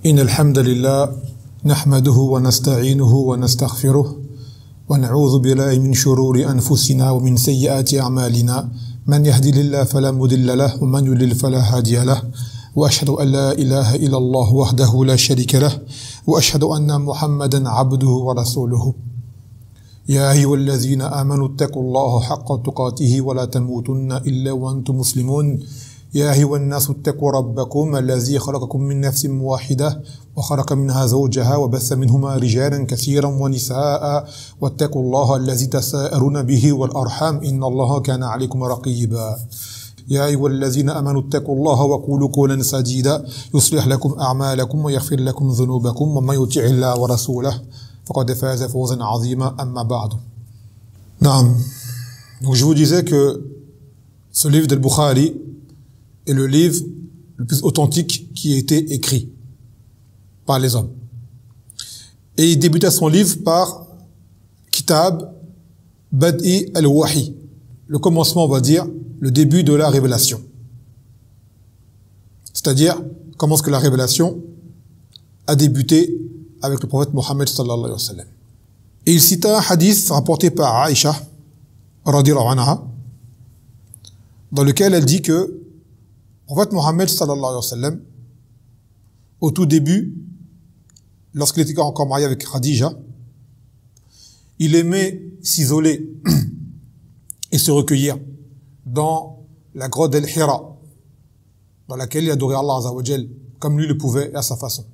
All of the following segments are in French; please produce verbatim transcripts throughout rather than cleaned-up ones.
إن الحمد لله نحمده ونستعينه ونستغفره ونعوذ بالله من شرور أنفسنا ومن سيئات أعمالنا من يهدي الله فلا مضل له ومن يضلل فلا هادي له وأشهد أن لا إله إلا الله وحده لا شريك له وأشهد أن محمدا عبده ورسوله يا أيها الذين آمنوا اتقوا الله حق تقاته ولا تموتن إلا وأنتم مسلمون يا أيها الناس اتقوا ربكم الذي خلقكم من نفس واحدة وخلق منها زوجها وبث منهما رجالا كثيرا ونساء واتقوا الله الذي تساءلون به والأرحام إن الله كان عليكم رقيبا يا أيها الذين آمنوا اتقوا الله وقولوا قولا سديدا يصلح لكم أعمالكم ويغفر لكم ذنوبكم ومن يطع الله ورسوله فقد فاز فوزا عظيما أما بعد. نعم. Donc je vous disais que ce livre d'Al-Bukhari est le livre le plus authentique qui a été écrit par les hommes. Et il débuta son livre par Kitab Bad'i al-Wahi, le commencement, on va dire, le début de la révélation. C'est-à-dire, comment est-ce que la révélation a débuté avec le prophète Mohammed sallallahu alayhi wa sallam. Et il cita un hadith rapporté par Aïcha, radiyallahu anha, dans lequel elle dit que le prophète Mohammed sallallahu alayhi wa sallam, au tout début, lorsqu'il était encore marié avec Khadija, il aimait s'isoler et se recueillir dans la grotte d'Al-Hira, dans laquelle il adorait Allah Azza wa Jal, comme lui le pouvait et à sa façon.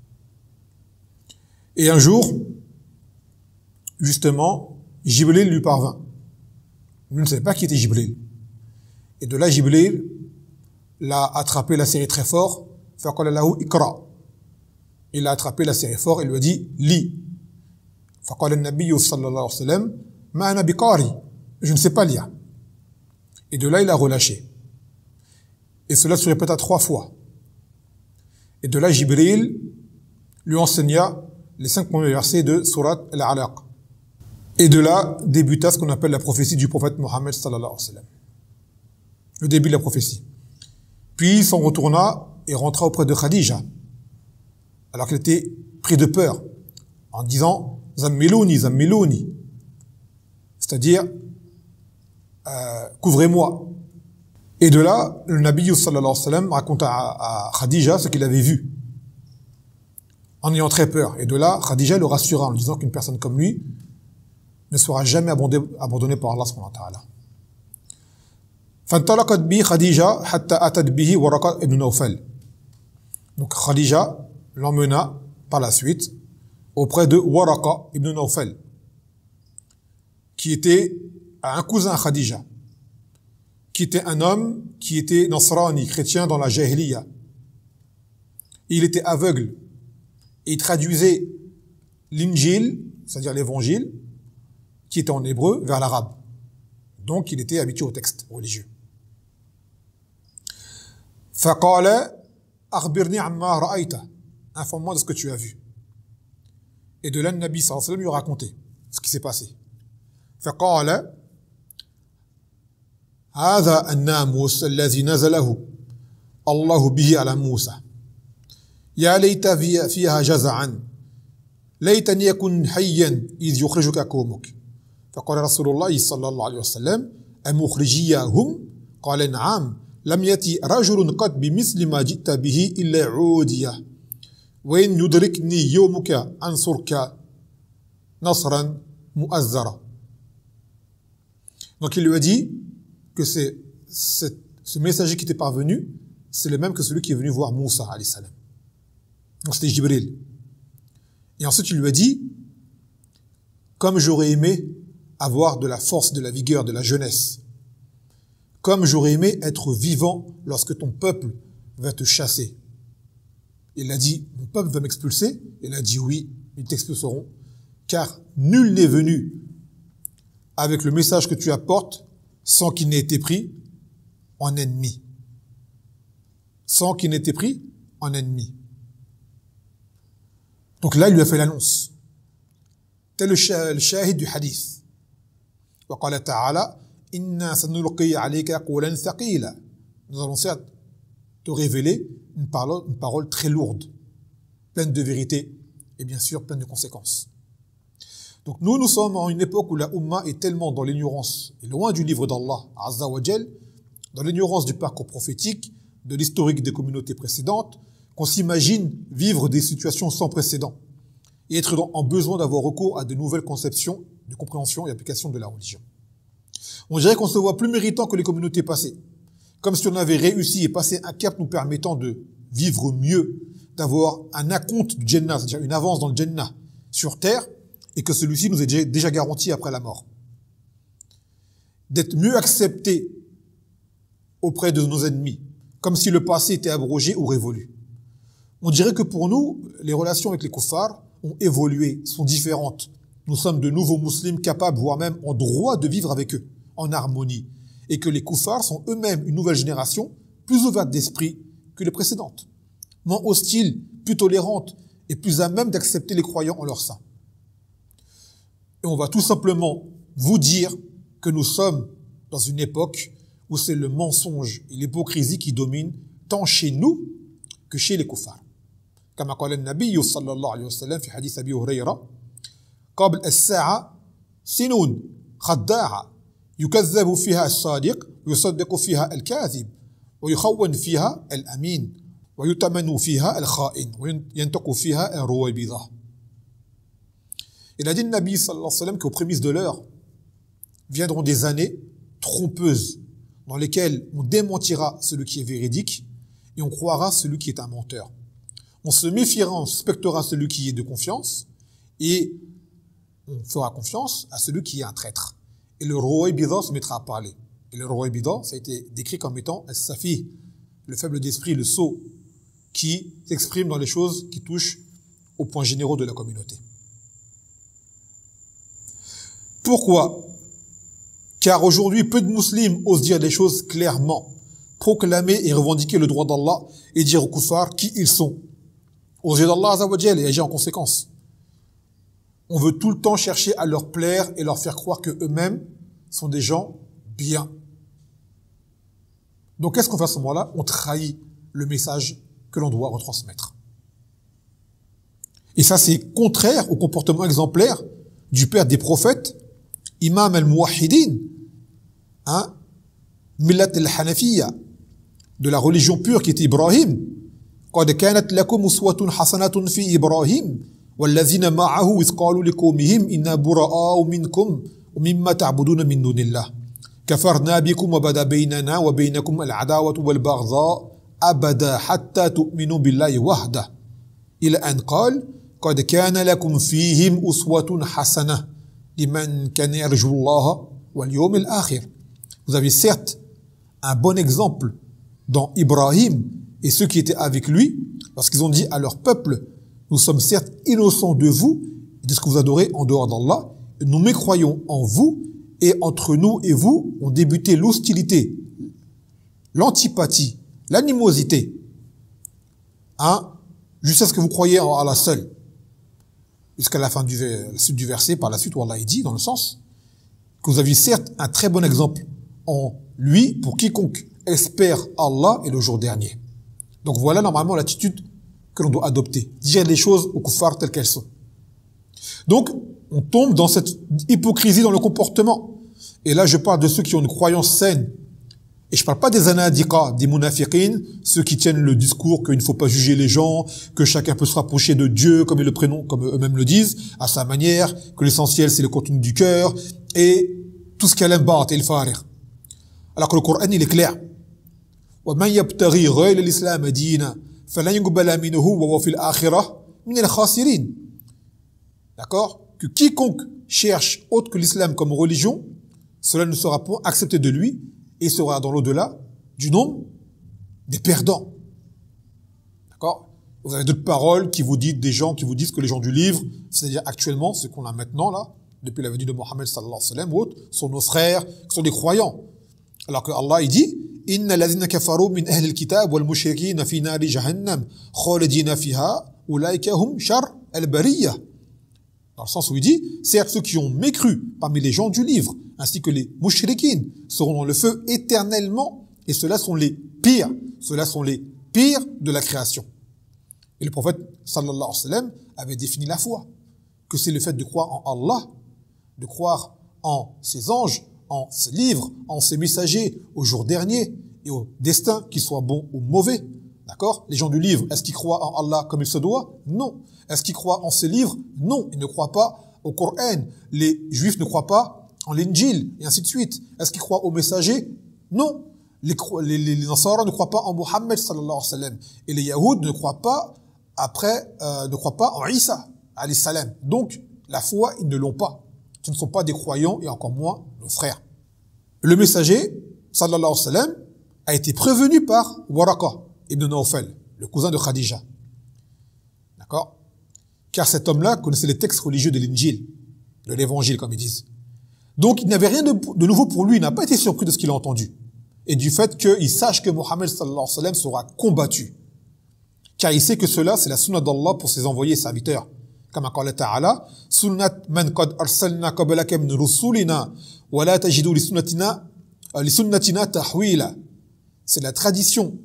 Et un jour, justement, Jibril lui parvint. Lui ne savait pas qui était Jibril. Et de là, Jibril l'a attrapé la série très fort. فَقَالَ لَهُ إِقْرَأ. Il a attrapé la série fort et lui a dit « Lis ». فَقَالَ النَّبِيُّ صلى الله عليه وسلم مَا أَنَا بِقَارِي. Je ne sais pas lire. Et de là, il a relâché. Et cela se répéta trois fois. Et de là, Jibril lui enseigna les cinq premiers versets de Surat Al-Alaq. Et de là débuta ce qu'on appelle la prophétie du prophète Mohammed sallallahu alayhi wa sallam. Le début de la prophétie. Puis il s'en retourna et rentra auprès de Khadija, alors qu'elle était pris de peur, en disant « Zammilouni, Zammilouni », c'est-à-dire euh, « couvrez-moi ». Et de là, le Nabi sallallahu alayhi wa sallam raconta à, à Khadija ce qu'il avait vu, en ayant très peur. Et de là, Khadija le rassura en lui disant qu'une personne comme lui ne sera jamais abandonnée par Allah subhanahu wa ta'ala. فانطلقت به خديجة حتى أتت به ورقة ibn Nawfal. Donc Khadija l'emmena par la suite auprès de Waraqa ibn Nawfal, qui était un cousin à Khadija, qui était un homme qui était nasrani, chrétien dans la jahiliya. Il était aveugle et il traduisait l'Injil, c'est-à-dire l'évangile, qui était en hébreu, vers l'arabe. Donc il était habitué au texte religieux. فَقَالَ أَخْبِرْنِي عَمَّا رَأَيْتَ. Informe-moi de ce que tu as vu. Et de là, le Nabi sallallahu alayhi wa sallam lui a raconté ce qui s'est passé. فَقَالَ هَذَا النَّامُوسَ الَّذِي نَزَلَهُ اللَّهُ بِهِ عَلَى مُوسَى يا ليت فيها جزعا ليتني يكن حيا إذ يخرجك قومك. فقال رسول الله صلى الله عليه وسلم أمخرجيهم؟ قال نعم لم يأتي رجل قد بمثل ما جئت به إلا عودية وإن يدركني يومك أنصرك نصرا مؤزرا. Donc il lui a dit que c'est, c'est ce messager qui était parvenu, c'est le même que celui qui est venu voir Moussa alayhi salam. Donc c'était Jibril. Et ensuite il lui a dit, comme j'aurais aimé avoir de la force, de la vigueur, de la jeunesse, comme j'aurais aimé être vivant lorsque ton peuple va te chasser. Il a dit, mon peuple va m'expulser? Il a dit oui, ils t'expulseront, car nul n'est venu avec le message que tu apportes sans qu'il n'ait été pris en ennemi. Sans qu'il n'ait été pris en ennemi. Donc là, il lui a fait l'annonce. Tel le shahid du hadith. وقال تعالى إنا سنلقي عليك قولا ثقيلا. Nous allons certes te révéler une parole, une parole très lourde. pleine de vérité et bien sûr pleine de conséquences. Donc nous, nous sommes en une époque où la Ummah est tellement dans l'ignorance et loin du livre d'Allah, Azza wa Jal, dans l'ignorance du parcours prophétique, de l'historique des communautés précédentes, qu'on s'imagine vivre des situations sans précédent et être en besoin d'avoir recours à de nouvelles conceptions de compréhension et application de la religion. On dirait qu'on se voit plus méritant que les communautés passées, comme si on avait réussi et passé un cap nous permettant de vivre mieux, d'avoir un acompte du Jannah, c'est-à-dire une avance dans le Jannah sur terre, et que celui-ci nous est déjà garanti après la mort. D'être mieux accepté auprès de nos ennemis, comme si le passé était abrogé ou révolu. On dirait que pour nous, les relations avec les kuffars ont évolué, sont différentes. Nous sommes de nouveaux musulmans capables, voire même en droit de vivre avec eux, en harmonie. Et que les kuffars sont eux-mêmes une nouvelle génération, plus ouverte d'esprit que les précédentes. Moins hostile, plus tolérante et plus à même d'accepter les croyants en leur sein. Et on va tout simplement vous dire que nous sommes dans une époque où c'est le mensonge et l'hypocrisie qui dominent tant chez nous que chez les kuffars. Comme a dit le Nabi sallallahu alayhi wa sallam في حديث أبي هريرة قبل الساعة سنون خداعة يكذب فيها الصادق ويصدق فيها الكاذب ويخون فيها الأمين ويتمن فيها الخائن وينطق فيها الرويبضة. Il a dit le Nabi sallallahu alayhi wa sallam qu'aux prémices de l'heure viendront des années trompeuses dans lesquelles on démentira celui qui est véridique et on croira celui qui est un menteur. On se méfiera, on suspectera celui qui est de confiance et on fera confiance à celui qui est un traître. Et le Rouaybida se mettra à parler. Et le Rouaybida, ça a été décrit comme étant As-Safi, le faible d'esprit, le sot, qui s'exprime dans les choses qui touchent aux points généraux de la communauté. Pourquoi? Car aujourd'hui, peu de musulmans osent dire les choses clairement, proclamer et revendiquer le droit d'Allah et dire aux kuffars qui ils sont, aux yeux d'Allah Azza wa Jal, et agir en conséquence. On veut tout le temps chercher à leur plaire et leur faire croire que eux-mêmes sont des gens bien. Donc qu'est-ce qu'on fait à ce moment-là? On trahit le message que l'on doit retransmettre. Et ça, c'est contraire au comportement exemplaire du père des prophètes, Imam al-Muwahhidin, hein, Millat al-Hanafiyya, de la religion pure qui est Ibrahim. قد كانت لكم أسوة حسنة في إبراهيم والذين معه إذ قالوا لقومهم إنا براء منكم ومما تعبدون من دون الله كفرنا بكم وبدا بيننا وبينكم العداوة والبغضاء أبدا حتى تؤمنوا بالله وحده إلى أن قال قد كان لكم فيهم أسوة حسنة لمن كان يرجو الله واليوم الآخر. Vous avez certes un bon exemple dans Ibrahim et ceux qui étaient avec lui, parce qu'ils ont dit à leur peuple, nous sommes certes innocents de vous et de ce que vous adorez en dehors d'Allah, nous mécroyons en vous, et entre nous et vous ont débuté l'hostilité, l'antipathie, l'animosité, hein, jusqu'à ce que vous croyez en Allah seul. Jusqu'à la fin du, la suite du verset, par la suite, où Allah dit, dans le sens, que vous aviez certes un très bon exemple en lui pour quiconque espère Allah et le jour dernier. Donc voilà normalement l'attitude que l'on doit adopter. Dire les choses aux kuffars telles qu'elles sont. Donc, on tombe dans cette hypocrisie dans le comportement. Et là, je parle de ceux qui ont une croyance saine. Et je parle pas des anadiqa, des munafiqin, ceux qui tiennent le discours qu'il ne faut pas juger les gens, que chacun peut se rapprocher de Dieu, comme ils le prénom, comme eux-mêmes le disent, à sa manière, que l'essentiel c'est le contenu du cœur, et tout ce qu'elle aime bat et le farir. Alors que le Coran, il est clair. وَمَنْ يَبْتَغِي غَيْرَ الْإِسْلَامَ دِينًا فَلَنْ يُقْبَلَ مِنْهُ وَهُوَ فِي الْآخِرَةِ مِنَ الْخَاسِرِينَ. D'accord? Que quiconque cherche autre que l'islam comme religion, cela ne sera pas accepté de lui et sera dans l'au-delà du nombre des perdants. D'accord? Vous avez d'autres paroles qui vous disent, des gens qui vous disent que les gens du livre, c'est-à-dire actuellement, ce qu'on a maintenant là, depuis la venue de Mohammed sallallahu alayhi wa sallam ou autres, sont nos frères, qui sont des croyants. Alors que Allah, il dit, إن الذين كفروا من أهل الكتاب والمشركين في نار جهنم خالدين فيها أولئك هم شر البرية. Dans le sens où il dit, certes ceux qui ont mécru parmi les gens du livre, ainsi que les mushrikin, seront dans le feu éternellement, et ceux-là sont les pires, ceux-là sont les pires de la création. Et le prophète, sallallahu alayhi wa sallam, avait défini la foi, que c'est le fait de croire en Allah, de croire en ses anges, en ses livres, en ses messagers, au jour dernier et au destin, qu'il soit bon ou mauvais. D'accord? Les gens du livre, est-ce qu'ils croient en Allah comme il se doit? Non. Est-ce qu'ils croient en ces livres? Non. Ils ne croient pas au Coran. Les Juifs ne croient pas en l'Injil, et ainsi de suite. Est-ce qu'ils croient aux messagers? Non. Les, les, les, les Nasara ne croient pas en Mohammed, sallallahu alayhi wa sallam. Et les Yahoud ne croient pas, après, euh, ne croient pas en Isa, alayhi salam. Donc, la foi, ils ne l'ont pas. Ce ne sont pas des croyants, et encore moins nos frères. Le messager, sallallahu alayhi wa sallam, a été prévenu par Waraka ibn Nawfal, le cousin de Khadija. D'accord? Car cet homme-là connaissait les textes religieux de l'Injil, de l'Évangile, comme ils disent. Donc, il n'avait rien de, de nouveau pour lui, il n'a pas été surpris de ce qu'il a entendu. Et du fait qu'il sache que Mohammed sallallahu alayhi wa sallam sera combattu. Car il sait que cela, c'est la sunna d'Allah pour ses envoyés et serviteurs. Comme qala ta'ala, sunnat man qad arsalna qablaka min rusulina wa la tajidu li sunnatina li sunnatina tahwila. C'est la tradition,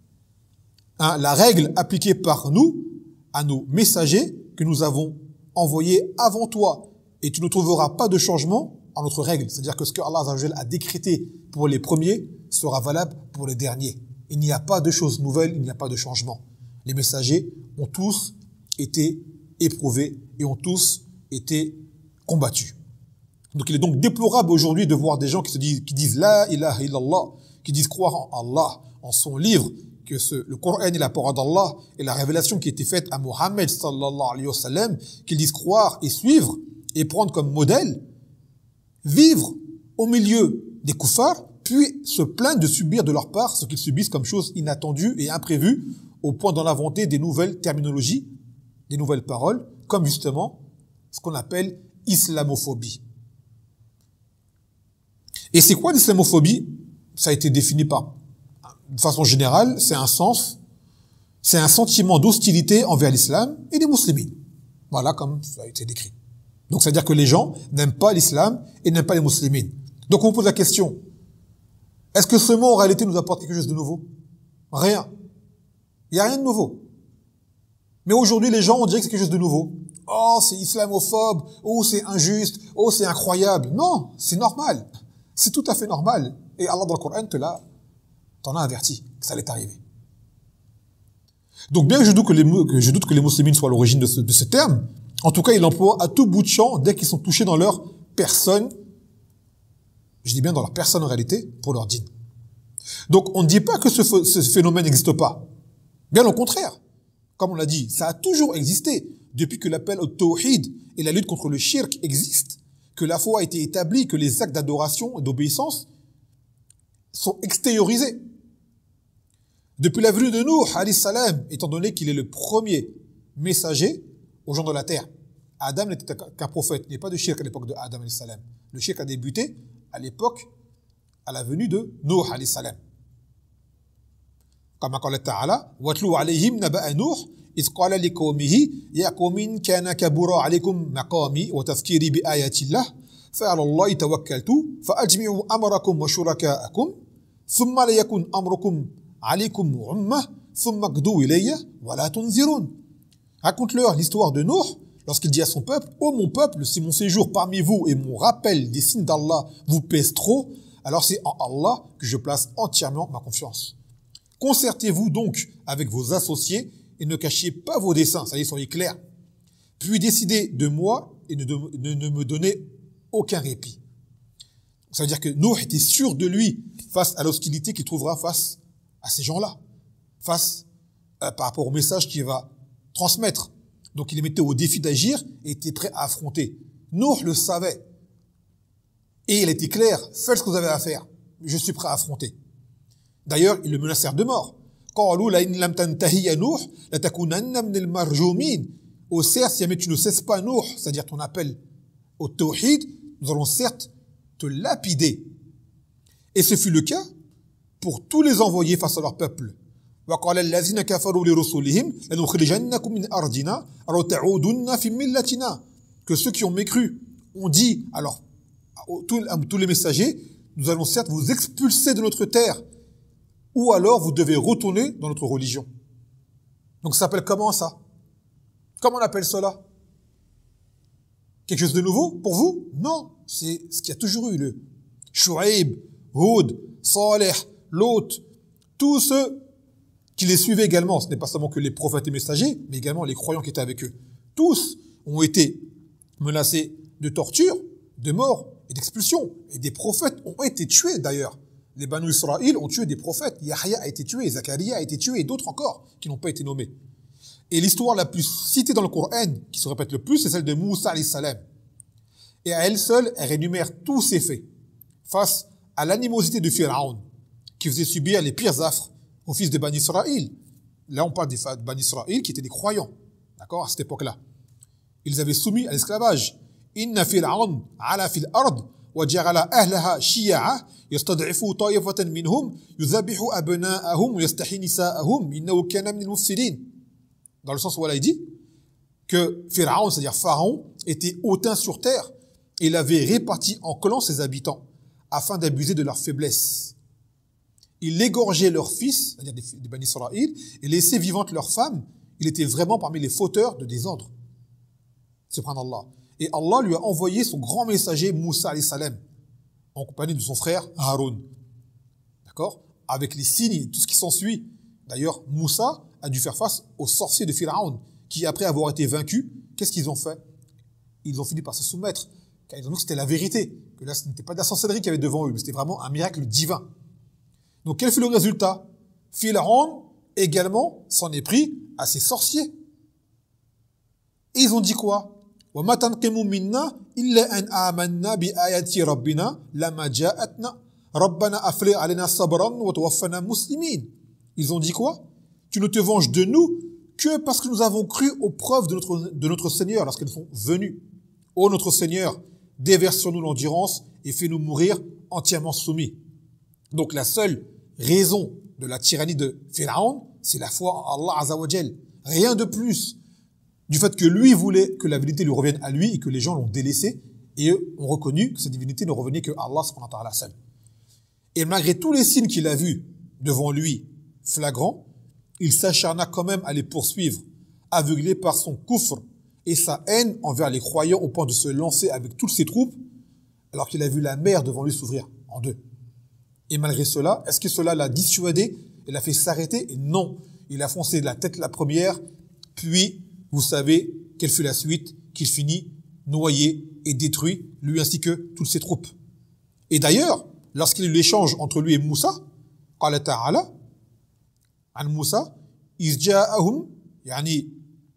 hein, la règle appliquée par nous à nos messagers que nous avons envoyés avant toi. Et tu ne trouveras pas de changement en notre règle. C'est-à-dire que ce que Allah a décrété pour les premiers sera valable pour les derniers. Il n'y a pas de choses nouvelles, il n'y a pas de changement. Les messagers ont tous été éprouvés et ont tous été combattus. Donc il est donc déplorable aujourd'hui de voir des gens qui se disent, qui disent la ilaha illallah, qui disent croire en Allah, en son livre, que ce, le Coran est la parole d'Allah et la révélation qui a été faite à Mohammed sallallahu alayhi wa sallam, qu'ils disent croire et suivre et prendre comme modèle, vivre au milieu des kuffars, puis se plaindre de subir de leur part ce qu'ils subissent comme chose inattendue et imprévue, au point d'en inventer des nouvelles terminologies, des nouvelles paroles, comme justement ce qu'on appelle islamophobie. Et c'est quoi l'islamophobie? Ça a été défini par, de façon générale, c'est un sens, c'est un sentiment d'hostilité envers l'islam et les musulmans. Voilà comme ça a été décrit. Donc, c'est-à-dire que les gens n'aiment pas l'islam et n'aiment pas les musulmans. Donc, on pose la question, est-ce que ce mot, en réalité, nous apporte quelque chose de nouveau? Rien. Il n'y a rien de nouveau. Mais aujourd'hui, les gens, on dirait que c'est quelque chose de nouveau. Oh, c'est islamophobe. Oh, c'est injuste. Oh, c'est incroyable. Non, c'est normal. C'est tout à fait normal. Et Allah, dans le Coran, te l'a, t'en a averti que ça allait arriver. Donc, bien que je doute que les, que je doute que les musulmans soient à l'origine de ce, de ce terme, en tout cas, ils l'emploient à tout bout de champ dès qu'ils sont touchés dans leur personne. Je dis bien dans leur personne en réalité, pour leur dîne. Donc, on ne dit pas que ce, ce phénomène n'existe pas. Bien au contraire. Comme on l'a dit, ça a toujours existé. Depuis que l'appel au tawhid et la lutte contre le shirk existent, que la foi a été établie, que les actes d'adoration et d'obéissance sont extériorisés. Depuis la venue de Nuh, alayhi salam, étant donné qu'il est le premier messager aux gens de la terre. Adam n'était qu'un prophète, il n'y a pas de shirk à l'époque de Adam alayhi salam. Le shirk a débuté à l'époque, à la venue de Nuh alayhi salam. Comme qala ta'ala, watlu alayhim naba'a Nuh, إذ قال لقومه يا قوم إن كان كبر عليكم مقامي وتذكيري بآيات الله فعلى الله توكلت فأجمعوا أمركم وشركاءكم ثم ليكن أمركم عليكم عمة ثم اقضوا إلي ولا تنذرون. Raconte-leur l'histoire de Nuh lorsqu'il dit à son peuple: ô mon peuple, si mon séjour parmi vous et mon rappel des signes d'Allah vous pèsent trop, alors c'est en Allah que je place entièrement ma confiance. Concertez-vous donc avec vos associés et ne cachez pas vos desseins, ça y est, soyez clairs. Puis décidez de moi et ne, de, de, ne me donnez aucun répit. Ça veut dire que Nuh était sûr de lui face à l'hostilité qu'il trouvera face à ces gens-là, face euh, par rapport au message qu'il va transmettre. Donc il les mettait au défi d'agir et était prêt à affronter. Nuh le savait. Et il était clair, faites ce que vous avez à faire. Je suis prêt à affronter. D'ailleurs, ils le menacèrent de mort. Au certes, si jamais tu ne cesses pas Nuh, c'est-à-dire ton appel au tawhid, nous allons certes te lapider. Et ce fut le cas pour tous les envoyés face à leur peuple. Que ceux qui ont mécru ont dit alors à tous les messagers, nous allons certes vous expulser de notre terre, ou alors vous devez retourner dans notre religion. Donc ça s'appelle comment ça? Comment on appelle cela? Quelque chose de nouveau pour vous? Non, c'est ce qu'il y a toujours eu. Le Shu'aib, Hud, Saleh, Lot, tous ceux qui les suivaient également. Ce n'est pas seulement que les prophètes et messagers, mais également les croyants qui étaient avec eux. Tous ont été menacés de torture, de mort et d'expulsion. Et des prophètes ont été tués d'ailleurs. Les Banu Israël ont tué des prophètes. Yahya a été tué, Zakaria a été tué et d'autres encore qui n'ont pas été nommés. Et l'histoire la plus citée dans le Coran, qui se répète le plus, c'est celle de Moussa alayhi salam. Et à elle seule, elle énumère tous ses faits face à l'animosité de Pharaon, qui faisait subir les pires affres aux fils de Bani Israël. Là, on parle des Bani Israël qui étaient des croyants, d'accord, à cette époque-là. Ils avaient soumis à l'esclavage. Inna Pharaon ala fil ard wa ja'ala ahlaha shiya'a yastad'ifu ta'ifatan minhum yudhabihu abna'ahum wa yastahi nisa'ahum innahu kana min al-mufsidin. Dans le sens où Allah dit que Pharaon, c'est-à-dire Pharaon, était hautain sur terre et il avait réparti en clans ses habitants afin d'abuser de leur faiblesse. Il égorgeait leurs fils, c'est-à-dire des, des Bani Israël, et laissait vivantes leurs femmes. Il était vraiment parmi les fauteurs de désordre. Subhanallah. Et Allah lui a envoyé son grand messager Moussa alayhi salam, en compagnie de son frère Haroun. D'accord? Avec les signes et tout ce qui s'ensuit. D'ailleurs, Moussa a dû faire face aux sorciers de Pharaon, qui après avoir été vaincus, qu'est-ce qu'ils ont fait? Ils ont fini par se soumettre, car ils ont dit que c'était la vérité, que là ce n'était pas de la sorcellerie qu'il y avait devant eux, mais c'était vraiment un miracle divin. Donc quel fut le résultat? Pharaon également s'en est pris à ses sorciers. Et ils ont dit quoi? وَمَا تَنْقِمُ مِنَّا إِلَّا أَنْ آمَنَّا بِآيَاتِ رَبِّنَا لَمَا جَاءَتْنَا رَبَّنَا أَفْرِغْ عَلَيْنَا صَبْرًا وَتَوَفَّنَا مُسْلِمِينَ. Ils ont dit quoi? Tu ne te venges de nous que parce que nous avons cru aux preuves de notre, de notre Seigneur lorsqu'elles sont venues. Ô notre Seigneur, déverse sur nous l'endurance et fais-nous mourir entièrement soumis. Donc la seule raison de la tyrannie de Pharaon, c'est la foi en Allah Azza wa Jal. Rien de plus. Du fait que lui voulait que la divinité lui revienne à lui et que les gens l'ont délaissé et eux ont reconnu que cette divinité ne revenait que Allah subhanahu wa ta'ala seul. Et malgré tous les signes qu'il a vus devant lui, flagrants, il s'acharna quand même à les poursuivre, aveuglé par son kufr et sa haine envers les croyants au point de se lancer avec toutes ses troupes alors qu'il a vu la mer devant lui s'ouvrir en deux. Et malgré cela, est-ce que cela l'a dissuadé et l'a fait s'arrêter? Et non, il a foncé de la tête la première, puis vous savez quelle fut la suite, qu'il finit noyé et détruit, lui ainsi que toutes ses troupes. Et d'ailleurs, lorsqu'il y a eu l'échange entre lui et Moussa, قال تعالى عن موسى إذ جاءهم يعني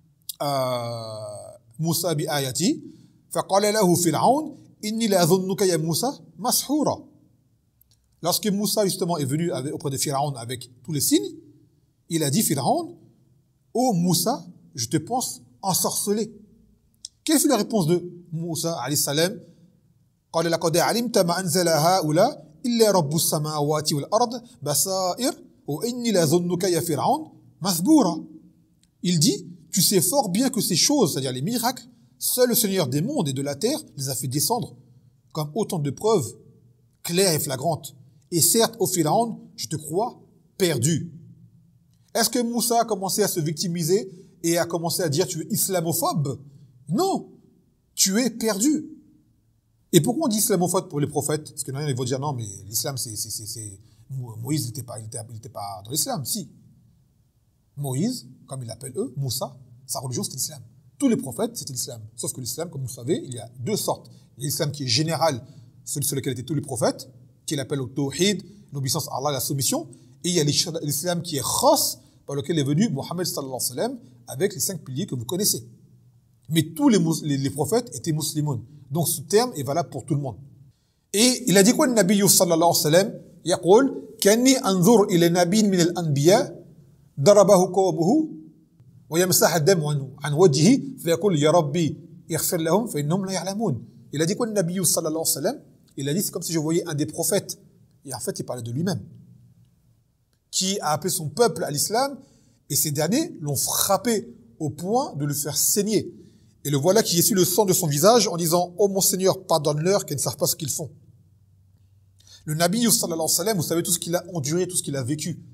موسى بآياتي فقال له فرعون إني لأظنك يا موسى مسحورا. Lorsque Moussa justement est venu avec, auprès de Pharaon avec tous les signes, il a dit Pharaon, ô Moussa, je te pense ensorcelé. Quelle fut la réponse de Moussa alayhi salam? قال لقد علمت ما أنزل هؤلاء إلا رب السماوات والأرض بصائر وإني لأظنك يا فرعون مثبورا. Il dit, tu sais fort bien que ces choses, c'est-à-dire les miracles, seul le Seigneur des mondes et de la terre les a fait descendre comme autant de preuves claires et flagrantes. Et certes, ô Pharaon, je te crois perdu. Est-ce que Moussa a commencé à se victimiser et a commencé à dire tu es islamophobe? Non, tu es perdu. Et pourquoi on dit islamophobe pour les prophètes? Parce que non, ils vont dire non, mais l'islam, c'est, c'est, c'est, c'est... Moïse n'était pas, il était, il était pas dans l'islam. Si. Moïse, comme ils l'appellent eux, Moussa, sa religion c'était l'islam. Tous les prophètes c'était l'islam. Sauf que l'islam, comme vous le savez, il y a deux sortes. Il y a l'islam qui est général, celui sur lequel étaient tous les prophètes, qu'il appelle au tawhid, l'obéissance à Allah, la soumission. Et il y a l'islam qui est khas, par lequel est venu Mohammed sallallahu alayhi wa sallam, avec les cinq piliers que vous connaissez. Mais tous les, les, les prophètes étaient musulmans. Donc ce terme est valable pour tout le monde. Et il a dit quoi le Nabi sallallahu alayhi wa sallam? يقول كأني أنظر إلى نبي من الأنبياء ضربه قومه ويمسح الدم عن وجهه فيقول يا ربي اغفر لهم فإنهم لا يعلمون. Il a dit quoi le Nabi sallallahu alayhi wa sallam? Il a dit c'est comme si je voyais un des prophètes. Et en fait il parlait de lui-même, qui a appelé son peuple à l'islam et ces derniers l'ont frappé au point de le faire saigner. Et le voilà qui essuie le sang de son visage en disant « Oh mon Seigneur, pardonne-leur, qu'ils ne savent pas ce qu'ils font. » Le Nabi sallallahu alayhi wa sallam, vous savez tout ce qu'il a enduré, tout ce qu'il a vécu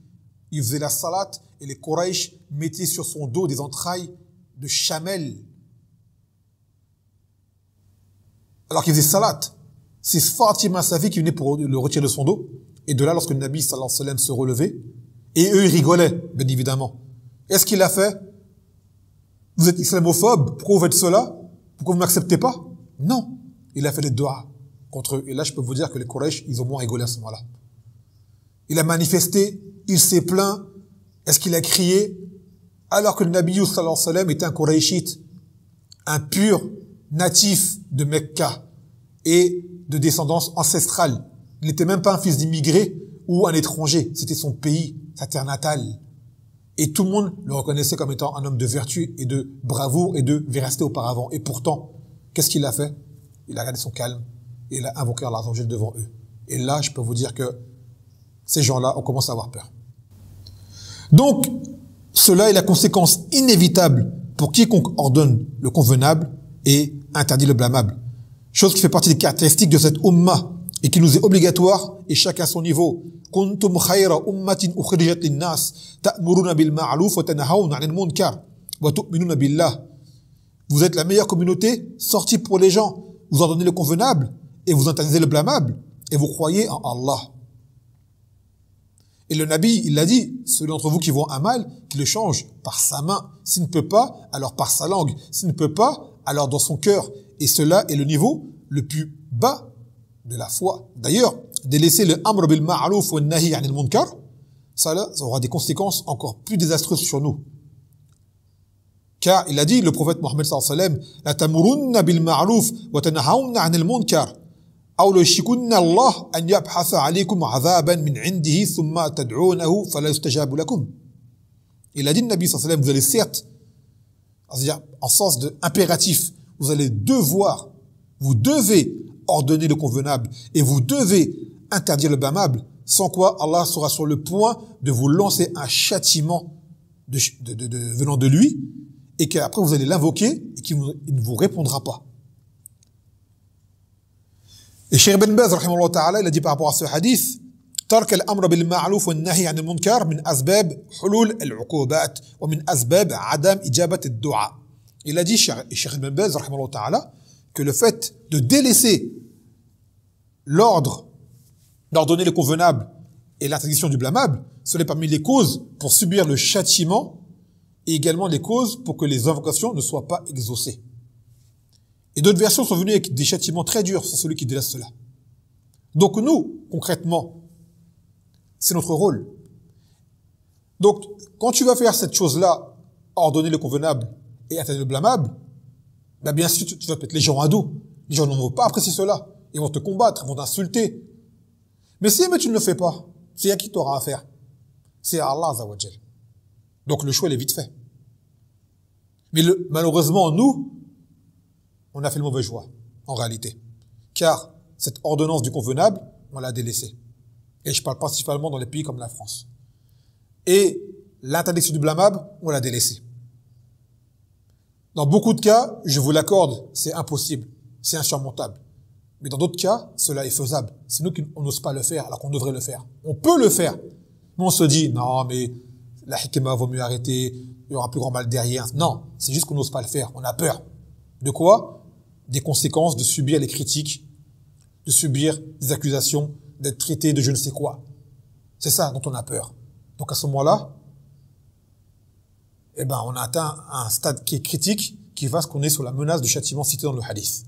il faisait la salat et les Quraysh mettaient sur son dos des entrailles de chamel. Alors qu'il faisait salat. C'est Fatima, sa fille, qui venait pour le retirer de son dos. Et de là, lorsque le Nabi sallallahu alayhi wa sallam se relevait, et eux, ils rigolaient, bien évidemment. Est-ce qu'il a fait? Vous êtes islamophobe, pourquoi vous faites cela? Pourquoi vous ne m'acceptez pas? Non. Il a fait des doigts contre eux. Et là, je peux vous dire que les Quraysh, ils ont moins rigolé à ce moment-là. Il a manifesté, il s'est plaint. Est-ce qu'il a crié? Alors que le Nabi sallallahu alayhi wa sallam était un Qurayshite, un pur natif de Mecca et de descendance ancestrale. Il n'était même pas un fils d'immigré ou un étranger. C'était son pays, sa terre natale. Et tout le monde le reconnaissait comme étant un homme de vertu et de bravoure et de véracité auparavant. Et pourtant, qu'est-ce qu'il a fait? Il a gardé son calme et il a invoqué Allah devant eux. Et là, je peux vous dire que ces gens-là, on commence à avoir peur. Donc, cela est la conséquence inévitable pour quiconque ordonne le convenable et interdit le blâmable. Chose qui fait partie des caractéristiques de cette umma et qui nous est obligatoire, et chacun à son niveau. Kuntum khayra ummatin ukhrijat lin-nas ta'muruna bil ma'ruf wa tanhauna 'anil munkar wa tu'minuna billah. Vous êtes la meilleure communauté sortie pour les gens. Vous ordonnez le convenable et vous interdisez le blâmable et vous croyez en Allah. Et le Nabi, il l'a dit, ceux d'entre vous qui voient un mal, qui le change par sa main. S'il ne peut pas, alors par sa langue. S'il ne peut pas, alors dans son cœur. Et cela est le niveau le plus bas de la foi. D'ailleurs, délaisser le amr bil ma'ruf wa nahi 'anil munkar, ça, là, ça aura des conséquences encore plus désastreuses sur nous. Car il a dit, le prophète Mohammed sallallahu alayhi wa sallam, la tamurunna bil ma'ruf wa tanhauna 'anil munkar. أو لو يشكن الله أن يبحث عليكم عذابا من عنده ثم تدعونه فلا يستجاب لكم. Il a dit, le Nabi sallallahu alayhi wa sallam, vous allez certes, c'est-à-dire en sens de impératif, vous allez devoir, vous devez ordonner le convenable et vous devez interdire le blâmable, sans quoi Allah sera sur le point de vous lancer un châtiment de, de, de, de, venant de lui et qu'après vous allez l'invoquer et qu'il ne vous répondra pas. Et Cheikh Ibn Baz, rahimahullah ta'ala, il a dit par rapport à ce hadith, ترك الأمر بالمعروف والنهي عن المنكر من أسباب حلول العقوبات ومن أسباب عدم إجابة الدعاء. Il a dit, Cheikh Ibn Baz, rahimahullah ta'ala, que le fait de délaisser l'ordre d'ordonner le convenable et l'interdiction du blâmable, ce n'est parmi les causes pour subir le châtiment et également les causes pour que les invocations ne soient pas exaucées. Et d'autres versions sont venues avec des châtiments très durs sur celui qui délaisse cela. Donc nous, concrètement, c'est notre rôle. Donc, quand tu vas faire cette chose-là, ordonner le convenable et interdire le blâmable, ben bien sûr, tu vas mettre les gens à dos. Les gens ne vont pas apprécier cela. Ils vont te combattre, ils vont t'insulter. Mais si mais tu ne le fais pas, c'est à qui tu auras affaire? C'est à Allah Azza wa Jal. Donc le choix, il est vite fait. Mais le, malheureusement, nous, on a fait le mauvais choix, en réalité. Car cette ordonnance du convenable, on l'a délaissée. Et je parle principalement dans les pays comme la France. Et l'interdiction du blâmable, on l'a délaissée. Dans beaucoup de cas, je vous l'accorde, c'est impossible, c'est insurmontable. Mais dans d'autres cas, cela est faisable. C'est nous qui n'ose pas le faire, alors qu'on devrait le faire. On peut le faire. Mais on se dit, non, mais la hikmah vaut mieux arrêter, il y aura plus grand mal derrière. Non, c'est juste qu'on n'ose pas le faire. On a peur. De quoi? Des conséquences de subir les critiques, de subir des accusations, d'être traité de je ne sais quoi. C'est ça dont on a peur. Donc à ce moment-là, eh ben, on a atteint un stade qui est critique, qui va ce qu'on est sur la menace du châtiment cité dans le hadith.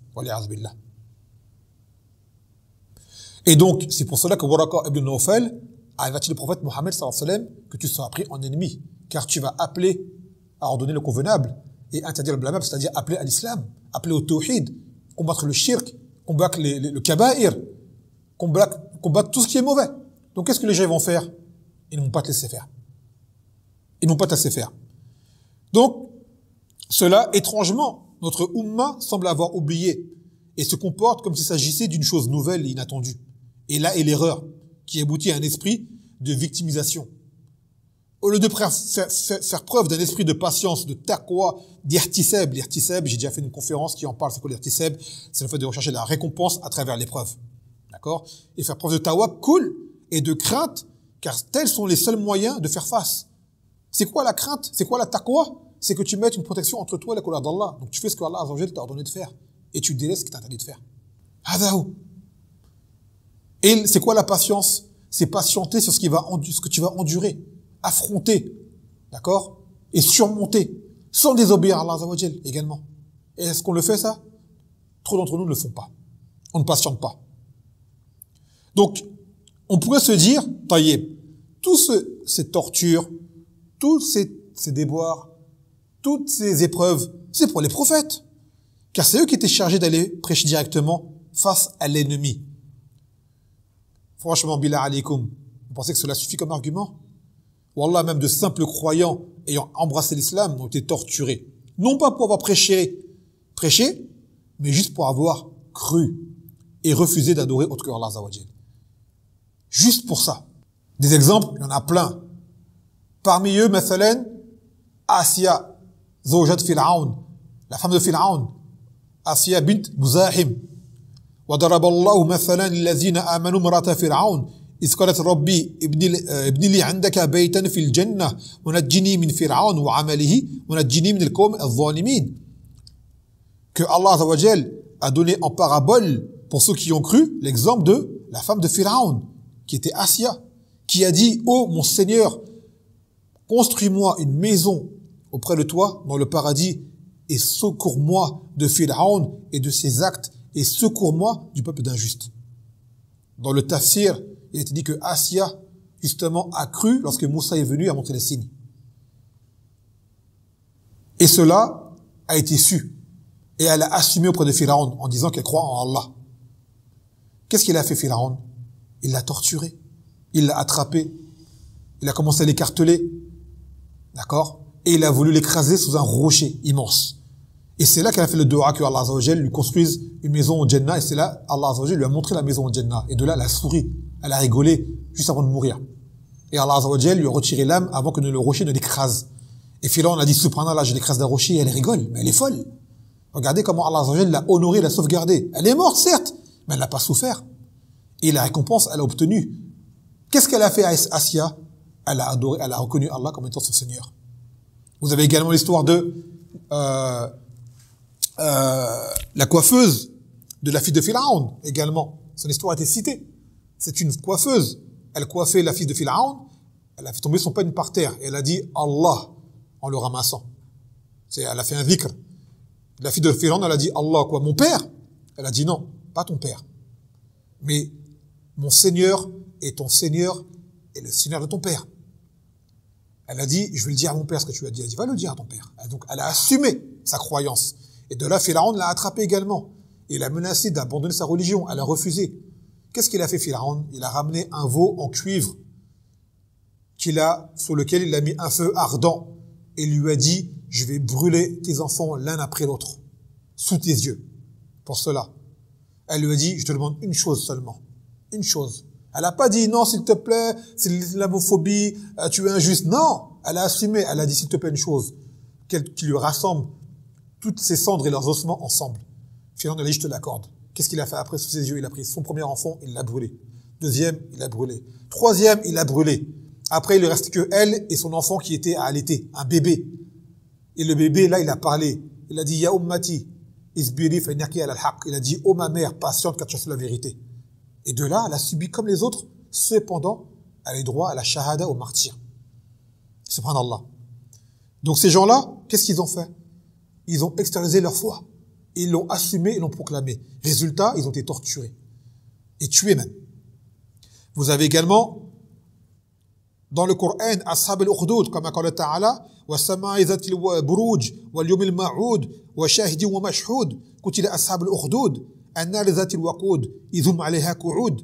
Et donc, c'est pour cela que Waraka ibn Nawfal a averti le prophète Mohammed sallallahu alayhi wa sallam que tu seras pris en ennemi, car tu vas appeler à ordonner le convenable et interdire le blâmable, c'est-à-dire appeler à l'islam, appeler au tawhid, combattre le shirk, combattre les, les, le kaba'ir, combattre, combattre tout ce qui est mauvais. Donc qu'est-ce que les gens vont faire? Ils ne vont pas te laisser faire. Ils ne vont pas te laisser faire. Donc, cela, étrangement, notre umma semble avoir oublié et se comporte comme s'il s'agissait d'une chose nouvelle et inattendue. Et là est l'erreur qui aboutit à un esprit de victimisation. Au lieu de faire, faire, faire preuve d'un esprit de patience, de taqwa, d'irtisab, l'irtisab, j'ai déjà fait une conférence qui en parle, c'est quoi l'irtisab? C'est le fait de rechercher la récompense à travers l'épreuve. D'accord? Et faire preuve de tawakkul et de crainte Car tels sont les seuls moyens de faire face. C'est quoi la crainte? C'est quoi la taqwa? C'est que tu mettes une protection entre toi et la colère d'Allah. Donc tu fais ce que Allah Azza wa Jalla t'a ordonné de faire. Et tu délaisses ce qu'il t'a interdit de faire. Hadaou. Et c'est quoi la patience? C'est patienter sur ce, qui va, ce que tu vas endurer, affronter, d'accord? Et surmonter, sans désobéir à Allah Azza wa Jalla également. Et est-ce qu'on le fait ça? Trop d'entre nous ne le font pas. On ne patiente pas. Donc, on pourrait se dire, taïeb, toutes ce, ces tortures, tous ces, ces déboires, toutes ces épreuves, c'est pour les prophètes. Car c'est eux qui étaient chargés d'aller prêcher directement face à l'ennemi. Franchement, billah alaykoum, vous pensez que cela suffit comme argument? Wallah, même de simples croyants ayant embrassé l'islam ont été torturés. Non pas pour avoir prêché, prêché, mais juste pour avoir cru et refusé d'adorer autre que Allah Azza wa Jalla. Juste pour ça. Des exemples, il y en a plein. Parmi eux, mathalan, Asya, zawjat Fir'aun, la femme de Fir'aun, Asya bint Muzahim. وضرب الله مثلا للذين آمنوا امرأة فرعون إذ قالت ربي ابن لي عندك بيتا في الجنة ونجني من فرعون وعمله ونجني من القوم الظالمين. Que Allah Azza wa Jalla a donné en parabole pour ceux qui ont cru l'exemple de la femme de Pharaon qui était Asya, qui a dit: oh mon Seigneur, construis-moi une maison auprès de toi dans le paradis et secours-moi de Pharaon et de ses actes et secours-moi du peuple d'injuste. Dans le tafsir, il était dit que Asya, justement, a cru lorsque Moussa est venu et a montré les signes. Et cela a été su. Et elle a assumé auprès de Pharaon en disant qu'elle croit en Allah. Qu'est-ce qu'il a fait, Pharaon? Il l'a torturé. Il l'a attrapé. Il a commencé à l'écarteler. D'accord? Et il a voulu l'écraser sous un rocher immense. Et c'est là qu'elle a fait le dua que Allah Azza wa Jalla lui construise une maison au Jannah. Et c'est là, Allah Azza wa Jalla lui a montré la maison au Jannah. Et de là, elle a souri. Elle a rigolé juste avant de mourir. Et Allah Azza wa Jalla lui a retiré l'âme avant que le rocher ne l'écrase. Et Pharaon a dit: subhanallah, je l'écrase d'un rocher. Et elle rigole. Mais elle est folle. Regardez comment Allah Azza wa Jalla l'a honorée, l'a sauvegardée. Elle est morte, certes, mais elle n'a pas souffert. Et la récompense, elle a obtenu. Qu'est-ce qu'elle a fait à Asya? Elle a adoré, elle a reconnu Allah comme étant son Seigneur. Vous avez également l'histoire de euh, euh, la coiffeuse de la fille de Pharaon, également. Son histoire a été citée. C'est une coiffeuse. Elle coiffait la fille de Pharaon. Elle a fait tomber son peigne par terre. Et elle a dit Allah en le ramassant. C'est, elle a fait un dhikr. La fille de Pharaon, elle a dit Allah, quoi, mon père? Elle a dit non, pas ton père. Mais mon Seigneur est ton Seigneur et le Seigneur de ton père. Elle a dit, je vais le dire à mon père ce que tu as dit. Elle a dit, va le dire à ton père. Donc, elle a assumé sa croyance. Et de là, Pharaon l'a attrapé également. Il a menacé d'abandonner sa religion. Elle a refusé. Qu'est-ce qu'il a fait, Pharaon? Il a ramené un veau en cuivre qu'il a, sur lequel il a mis un feu ardent et lui a dit, je vais brûler tes enfants l'un après l'autre, sous tes yeux. Pour cela, elle lui a dit, je te demande une chose seulement. Une chose. Elle n'a pas dit, non, s'il te plaît, c'est l'islamophobie, tu es injuste. Non, elle a assumé. Elle a dit, s'il te plaît, une chose. Qui lui rassemble toutes ses cendres et leurs ossements ensemble. Finalement, elle a dit, je te l'accorde. Qu'est-ce qu'il a fait après sous ses yeux? Il a pris son premier enfant, il l'a brûlé. Deuxième, il l'a brûlé. Troisième, il l'a brûlé. Après, il ne reste que elle et son enfant qui était à allaiter, un bébé. Et le bébé, là, il a parlé. Il a dit, Ya ummati, isbiri fa innaki ala al-haq. Il a dit, oh ma mère, patiente car tu as fait la vérité. Et de là, elle a subi comme les autres. Cependant, elle a eu droit à la shahada, au martyr. Subhanallah. Donc ces gens-là, qu'est-ce qu'ils ont fait? Ils ont extériorisé leur foi. Ils l'ont assumé et l'ont proclamé. Résultat, ils ont été torturés. Et tués même. Vous avez également, dans le Coran, Ashab al-Ukhdud, comme Allah Ta'ala, وَالسَّمَاءِ ذَاتِ الْبُرُوجِ وَالْيَوْمِ الْمَوْعُودِ وَشَاهِدٍ وَمَشْهُودٍ قُتِلَ أَصْحَابُ الْأُخْدُودِ النَّارِ ذَاتِ الْوَقُودِ إِذْ هُمْ عَلَيْهَا قُعُودٌ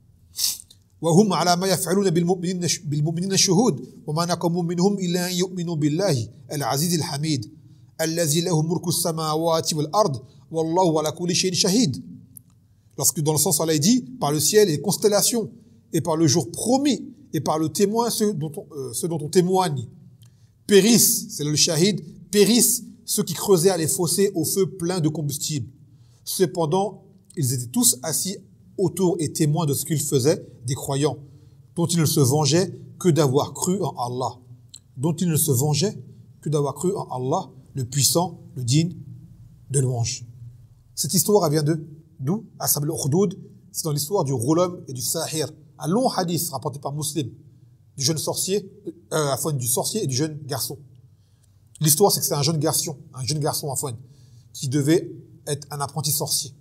وهم على ما يفعلون بالمؤمنين بالمؤمنين شهود وما نقموا منهم إلا أن يؤمنوا بالله العزيز الحميد الذي له ملك السماوات والأرض والله على كل شيء شهيد. Lorsque dans le sens où Allah dit par le ciel et les constellations et par le jour promis et par le témoin ceux dont on, euh, ceux dont on témoigne périssent, c'est le shahid, périssent ceux qui creusaient les fossés au feu plein de combustible. Cependant, ils étaient tous assis autour et témoins de ce qu'ils faisaient des croyants. dont il ne se vengeait que d'avoir cru en Allah, dont il ne se vengeait que d'avoir cru en Allah, le puissant, le digne de louange. Cette histoire, elle vient de d'où? Ashab al-Ukhdud, c'est dans l'histoire du Ghulam et du Sahir, un long hadith rapporté par Muslim, du jeune sorcier, euh, afin du sorcier et du jeune garçon. L'histoire, c'est que c'est un jeune garçon, un jeune garçon afin, qui devait être un apprenti sorcier.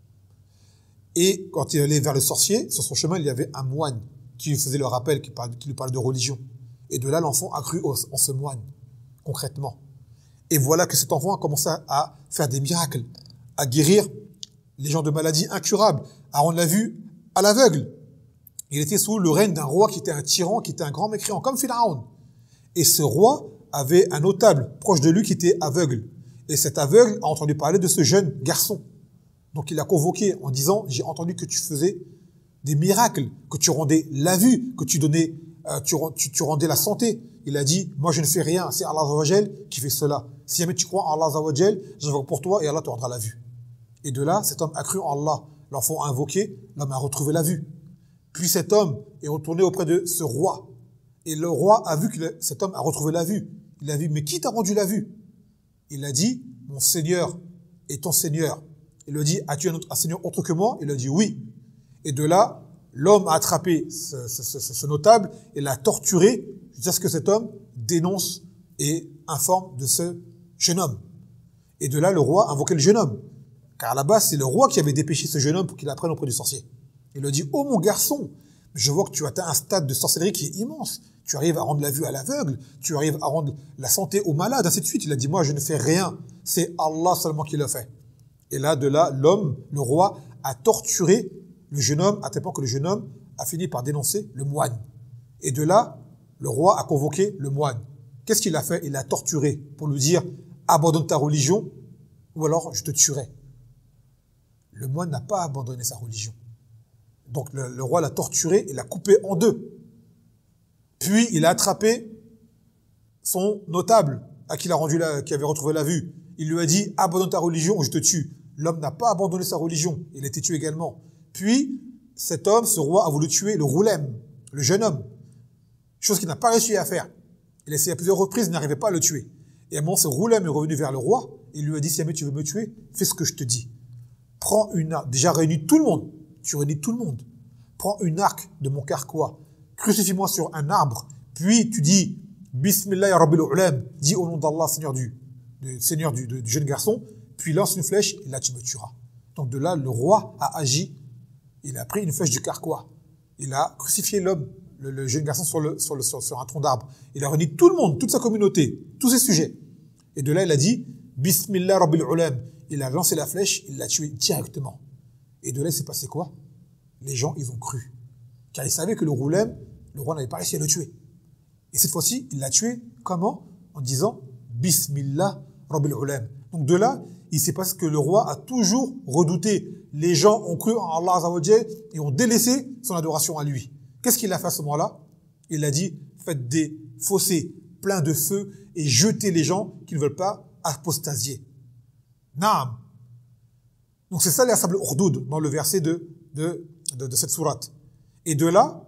Et quand il allait vers le sorcier, sur son chemin, il y avait un moine qui lui faisait le rappel, qui, parle, qui lui parlait de religion. Et de là, l'enfant a cru en ce moine, concrètement. Et voilà que cet enfant a commencé à faire des miracles, à guérir les gens de maladies incurables, à rendre la vue à l'aveugle. Il était sous le règne d'un roi qui était un tyran, qui était un grand mécréant, comme Pharaon. Et ce roi avait un notable proche de lui qui était aveugle. Et cet aveugle a entendu parler de ce jeune garçon. Donc il l'a convoqué en disant, j'ai entendu que tu faisais des miracles, que tu rendais la vue, que tu donnais, euh, tu, tu, tu rendais la santé. Il a dit, moi je ne fais rien, c'est Allah Azza wa Jal qui fait cela. Si jamais tu crois en Allah Azza wa Jal, j'invoque pour toi et Allah te rendra la vue. Et de là, cet homme a cru en Allah. L'enfant a invoqué, l'homme a retrouvé la vue. Puis cet homme est retourné auprès de ce roi. Et le roi a vu que le, cet homme a retrouvé la vue. Il a dit, mais qui t'a rendu la vue? Il a dit, mon Seigneur est ton Seigneur. Il lui a dit, as-tu un, autre, un Seigneur autre que moi? Il a dit, oui. Et de là, l'homme a attrapé ce, ce, ce, ce notable et l'a torturé jusqu'à ce que cet homme dénonce et informe de ce jeune homme. Et de là, le roi a invoqué le jeune homme. Car à la base, c'est le roi qui avait dépêché ce jeune homme pour qu'il apprenne auprès du sorcier. Il lui a dit, oh mon garçon, je vois que tu atteins un stade de sorcellerie qui est immense. Tu arrives à rendre la vue à l'aveugle, tu arrives à rendre la santé aux malades, ainsi de suite. Il a dit, moi, je ne fais rien. C'est Allah seulement qui le fait. Et là, de là, l'homme, le roi, a torturé le jeune homme, à tel point que le jeune homme a fini par dénoncer le moine. Et de là, le roi a convoqué le moine. Qu'est-ce qu'il a fait? Il l'a torturé pour lui dire, abandonne ta religion, ou alors je te tuerai. Le moine n'a pas abandonné sa religion. Donc le, le roi l'a torturé et l'a coupé en deux. Puis il a attrapé son notable, à qui il a rendu la, qui avait retrouvé la vue. Il lui a dit, abandonne ta religion ou je te tue. L'homme n'a pas abandonné sa religion. Il a été tué également. Puis, cet homme, ce roi, a voulu tuer le Roulem, le jeune homme. Chose qu'il n'a pas réussi à faire. Il a essayé à plusieurs reprises, il n'arrivait pas à le tuer. Et à un moment, ce Roulem est revenu vers le roi. Et il lui a dit, si jamais tu veux me tuer, fais ce que je te dis. Prends une arc. Déjà, réunis tout le monde. Tu réunis tout le monde. Prends une arc de mon carquois. Crucifie-moi sur un arbre. Puis, tu dis, Bismillah Rabbil Ulam. Dis au nom d'Allah, Seigneur du, du, Seigneur du, du, du jeune garçon. Puis lance une flèche, et là, tu me tueras. Donc, de là, le roi a agi. Il a pris une flèche du carquois. Il a crucifié l'homme, le, le jeune garçon, sur, le, sur, le, sur, sur un tronc d'arbre. Il a réuni tout le monde, toute sa communauté, tous ses sujets. Et de là, il a dit, Bismillah Rabbil Ulam. Il a lancé la flèche, il l'a tué directement. Et de là, il s'est passé quoi? Les gens, ils ont cru. Car ils savaient que le Roulem, le roi n'avait pas réussi à le tuer. Et cette fois-ci, il l'a tué, comment? En disant, Bismillah Rabbil Ulam. Donc de là, il s'est passé que le roi a toujours redouté. Les gens ont cru en Allah Azza wa Jal et ont délaissé son adoration à lui. Qu'est-ce qu'il a fait à ce moment-là? Il a dit, faites des fossés pleins de feu et jetez les gens qui ne veulent pas apostasier. Naam. Donc c'est ça les Ashab al-Ukhdud dans le verset de, de, de, de cette sourate. Et de là,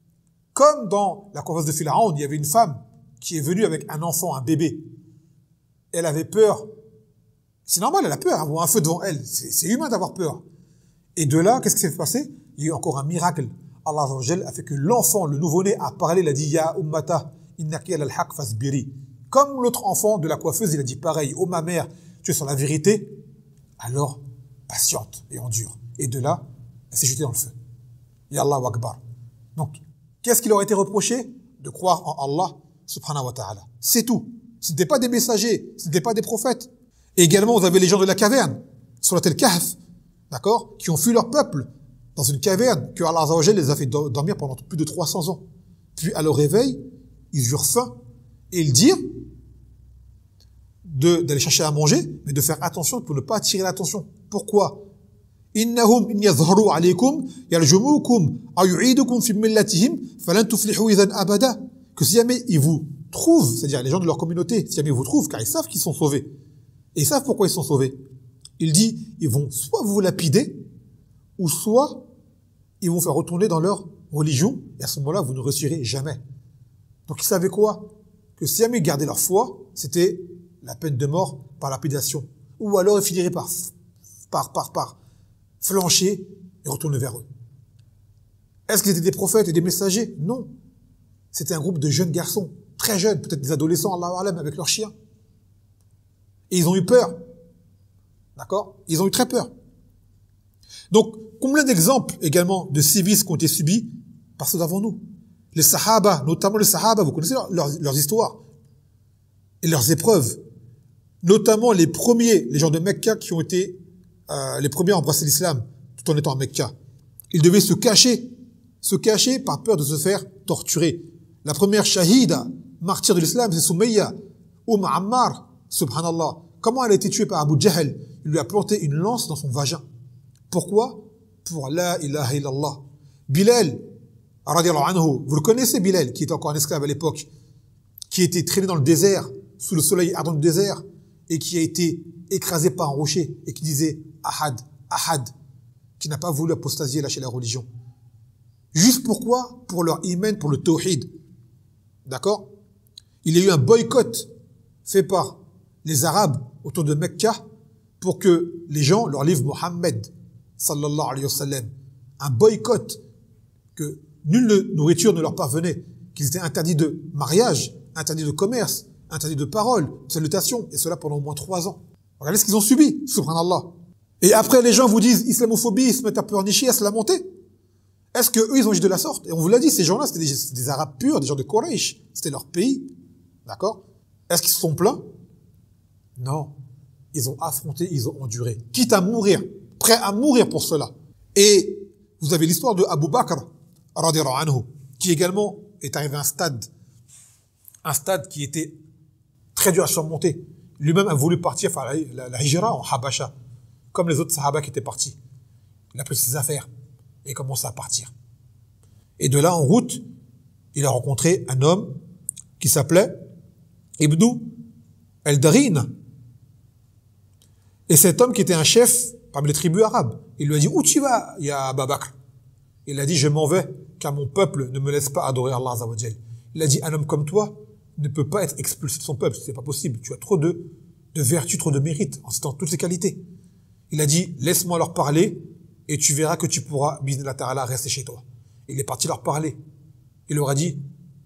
comme dans la converse de Pharaon, il y avait une femme qui est venue avec un enfant, un bébé. Elle avait peur. C'est normal, elle a peur, avoir un feu devant elle. C'est humain d'avoir peur. Et de là, qu'est-ce qui s'est passé? Il y a eu encore un miracle. Allah Azza wa Jal a fait que l'enfant, le nouveau-né, a parlé, il a dit, Ya ummata, innaki al haq fasbiri. Comme l'autre enfant de la coiffeuse, il a dit pareil, oh ma mère, tu es sur la vérité, alors patiente et endure. Et de là, elle s'est jetée dans le feu. Ya Allah wa akbar. Donc, qu'est-ce qui leur a été reproché? De croire en Allah subhanahu wa ta'ala. C'est tout. Ce n'étaient pas des messagers, ce n'étaient pas des prophètes. Et également, vous avez les gens de la caverne, sur la Tel Kahf, d'accord, qui ont fui leur peuple dans une caverne que Allah Azza wa Jal les a fait dormir pendant plus de trois cents ans. Puis, à leur réveil, ils eurent faim et ils dirent d'aller chercher à manger, mais de faire attention pour ne pas attirer l'attention. Pourquoi? Innahum in yazharu alaykum yarjumukum aw yu'idukum fi millatihim falan tuflihu idhan abada. Que si jamais ils vous trouvent, c'est-à-dire les gens de leur communauté, si jamais ils vous trouvent, car ils savent qu'ils sont sauvés, et ils savent pourquoi ils sont sauvés. Il dit, ils vont soit vous lapider, ou soit ils vont faire retourner dans leur religion, et à ce moment-là, vous ne réussirez jamais. Donc ils savaient quoi? Que si jamais ils gardaient leur foi, c'était la peine de mort par lapidation. Ou alors ils finiraient par, par, par, par flancher et retourner vers eux. Est-ce qu'ils étaient des prophètes et des messagers? Non. C'était un groupe de jeunes garçons, très jeunes, peut-être des adolescents, Allahu A'lam, avec leurs chiens. Et ils ont eu peur. D'accord? Ils ont eu très peur. Donc, combien d'exemples également de sévices qui ont été subis par ceux d'avant nous? Les Sahaba, notamment les Sahaba, vous connaissez leur, leurs, leurs histoires et leurs épreuves. Notamment les premiers, les gens de Mecca qui ont été euh, les premiers à embrasser l'islam tout en étant à Mecca. Ils devaient se cacher, se cacher par peur de se faire torturer. La première shahida, martyr de l'islam, c'est Soumayya, ou Ammar, subhanallah. Comment elle a été tuée par Abu Jahl? Il lui a planté une lance dans son vagin. Pourquoi? Pour la ilaha illallah. Bilal, radiallahu anhu, vous le connaissez Bilal, qui était encore un esclave à l'époque, qui était traîné dans le désert, sous le soleil ardent du désert, et qui a été écrasé par un rocher, et qui disait Ahad, Ahad, qui n'a pas voulu apostasier, lâcher la religion. Juste pourquoi? Pour leur iman, pour le tawhid. D'accord? Il y a eu un boycott fait par les Arabes autour de Mecca pour que les gens leur livrent Mohammed, sallallahu alayhi wa sallam. Un boycott, que nulle nourriture ne leur parvenait, qu'ils étaient interdits de mariage, interdits de commerce, interdits de parole, de salutation, et cela pendant au moins trois ans. Regardez ce qu'ils ont subi, subhanallah. Et après, les gens vous disent islamophobie, ils se mettent à pleurnicher, à se lamenter. Est-ce que eux, ils ont agi de la sorte? Et on vous l'a dit, ces gens-là, c'était des, des Arabes purs, des gens de Quraysh. C'était leur pays. D'accord? Est-ce qu'ils se sont plaints? Non. Ils ont affronté, ils ont enduré. Quitte à mourir. Prêts à mourir pour cela. Et vous avez l'histoire de Abu Bakr, radiyallahu anhu, qui également est arrivé à un stade, un stade qui était très dur à surmonter. Lui-même a voulu partir faire la, la, la hijra en Habasha, comme les autres sahaba qui étaient partis. Il a pris ses affaires et commence à partir. Et de là, en route, il a rencontré un homme qui s'appelait Ibn el-Darin. Et cet homme qui était un chef parmi les tribus arabes, il lui a dit, où tu vas, ya Abu Bakr? Il a dit, je m'en vais, car mon peuple ne me laisse pas adorer Allah Azza wa Jal. Il a dit, un homme comme toi ne peut pas être expulsé de son peuple, c'est pas possible. Tu as trop de, de vertus, trop de mérites, en citant toutes ces qualités. Il a dit, laisse-moi leur parler, et tu verras que tu pourras, bismillah ta'ala, rester chez toi. Il est parti leur parler. Il leur a dit,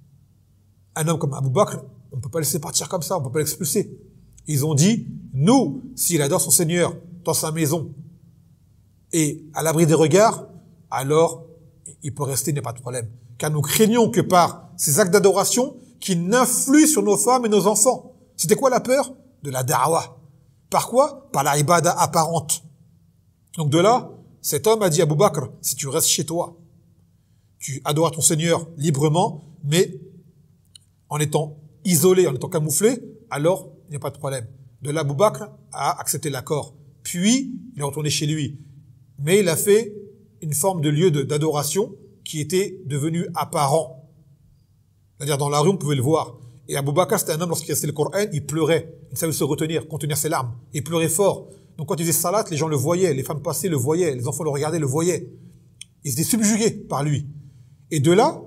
un homme comme Abu Bakr, on ne peut pas laisser partir comme ça, on ne peut pas l'expulser. Ils ont dit, nous, s'il adore son Seigneur dans sa maison et à l'abri des regards, alors il peut rester, il n'y a pas de problème. Car nous craignons que par ces actes d'adoration, qu'il n'influent sur nos femmes et nos enfants. C'était quoi la peur? De la da'wa. Par quoi? Par la ibada apparente. Donc de là, cet homme a dit à Abu Bakr, si tu restes chez toi, tu adores ton Seigneur librement, mais en étant isolé, en étant camouflé, alors il n'y a pas de problème. De là, Abu Bakr a accepté l'accord. Puis, il est retourné chez lui. Mais il a fait une forme de lieu d'adoration qui était devenu apparent. C'est-à-dire, dans la rue, on pouvait le voir. Et Abu Bakr, c'était un homme, lorsqu'il restait le Coran, il pleurait. Il savait se retenir, contenir ses larmes. Il pleurait fort. Donc, quand il faisait salat, les gens le voyaient. Les femmes passaient, le voyaient. Les enfants le regardaient, le voyaient. Ils étaient subjugués par lui. Et de là,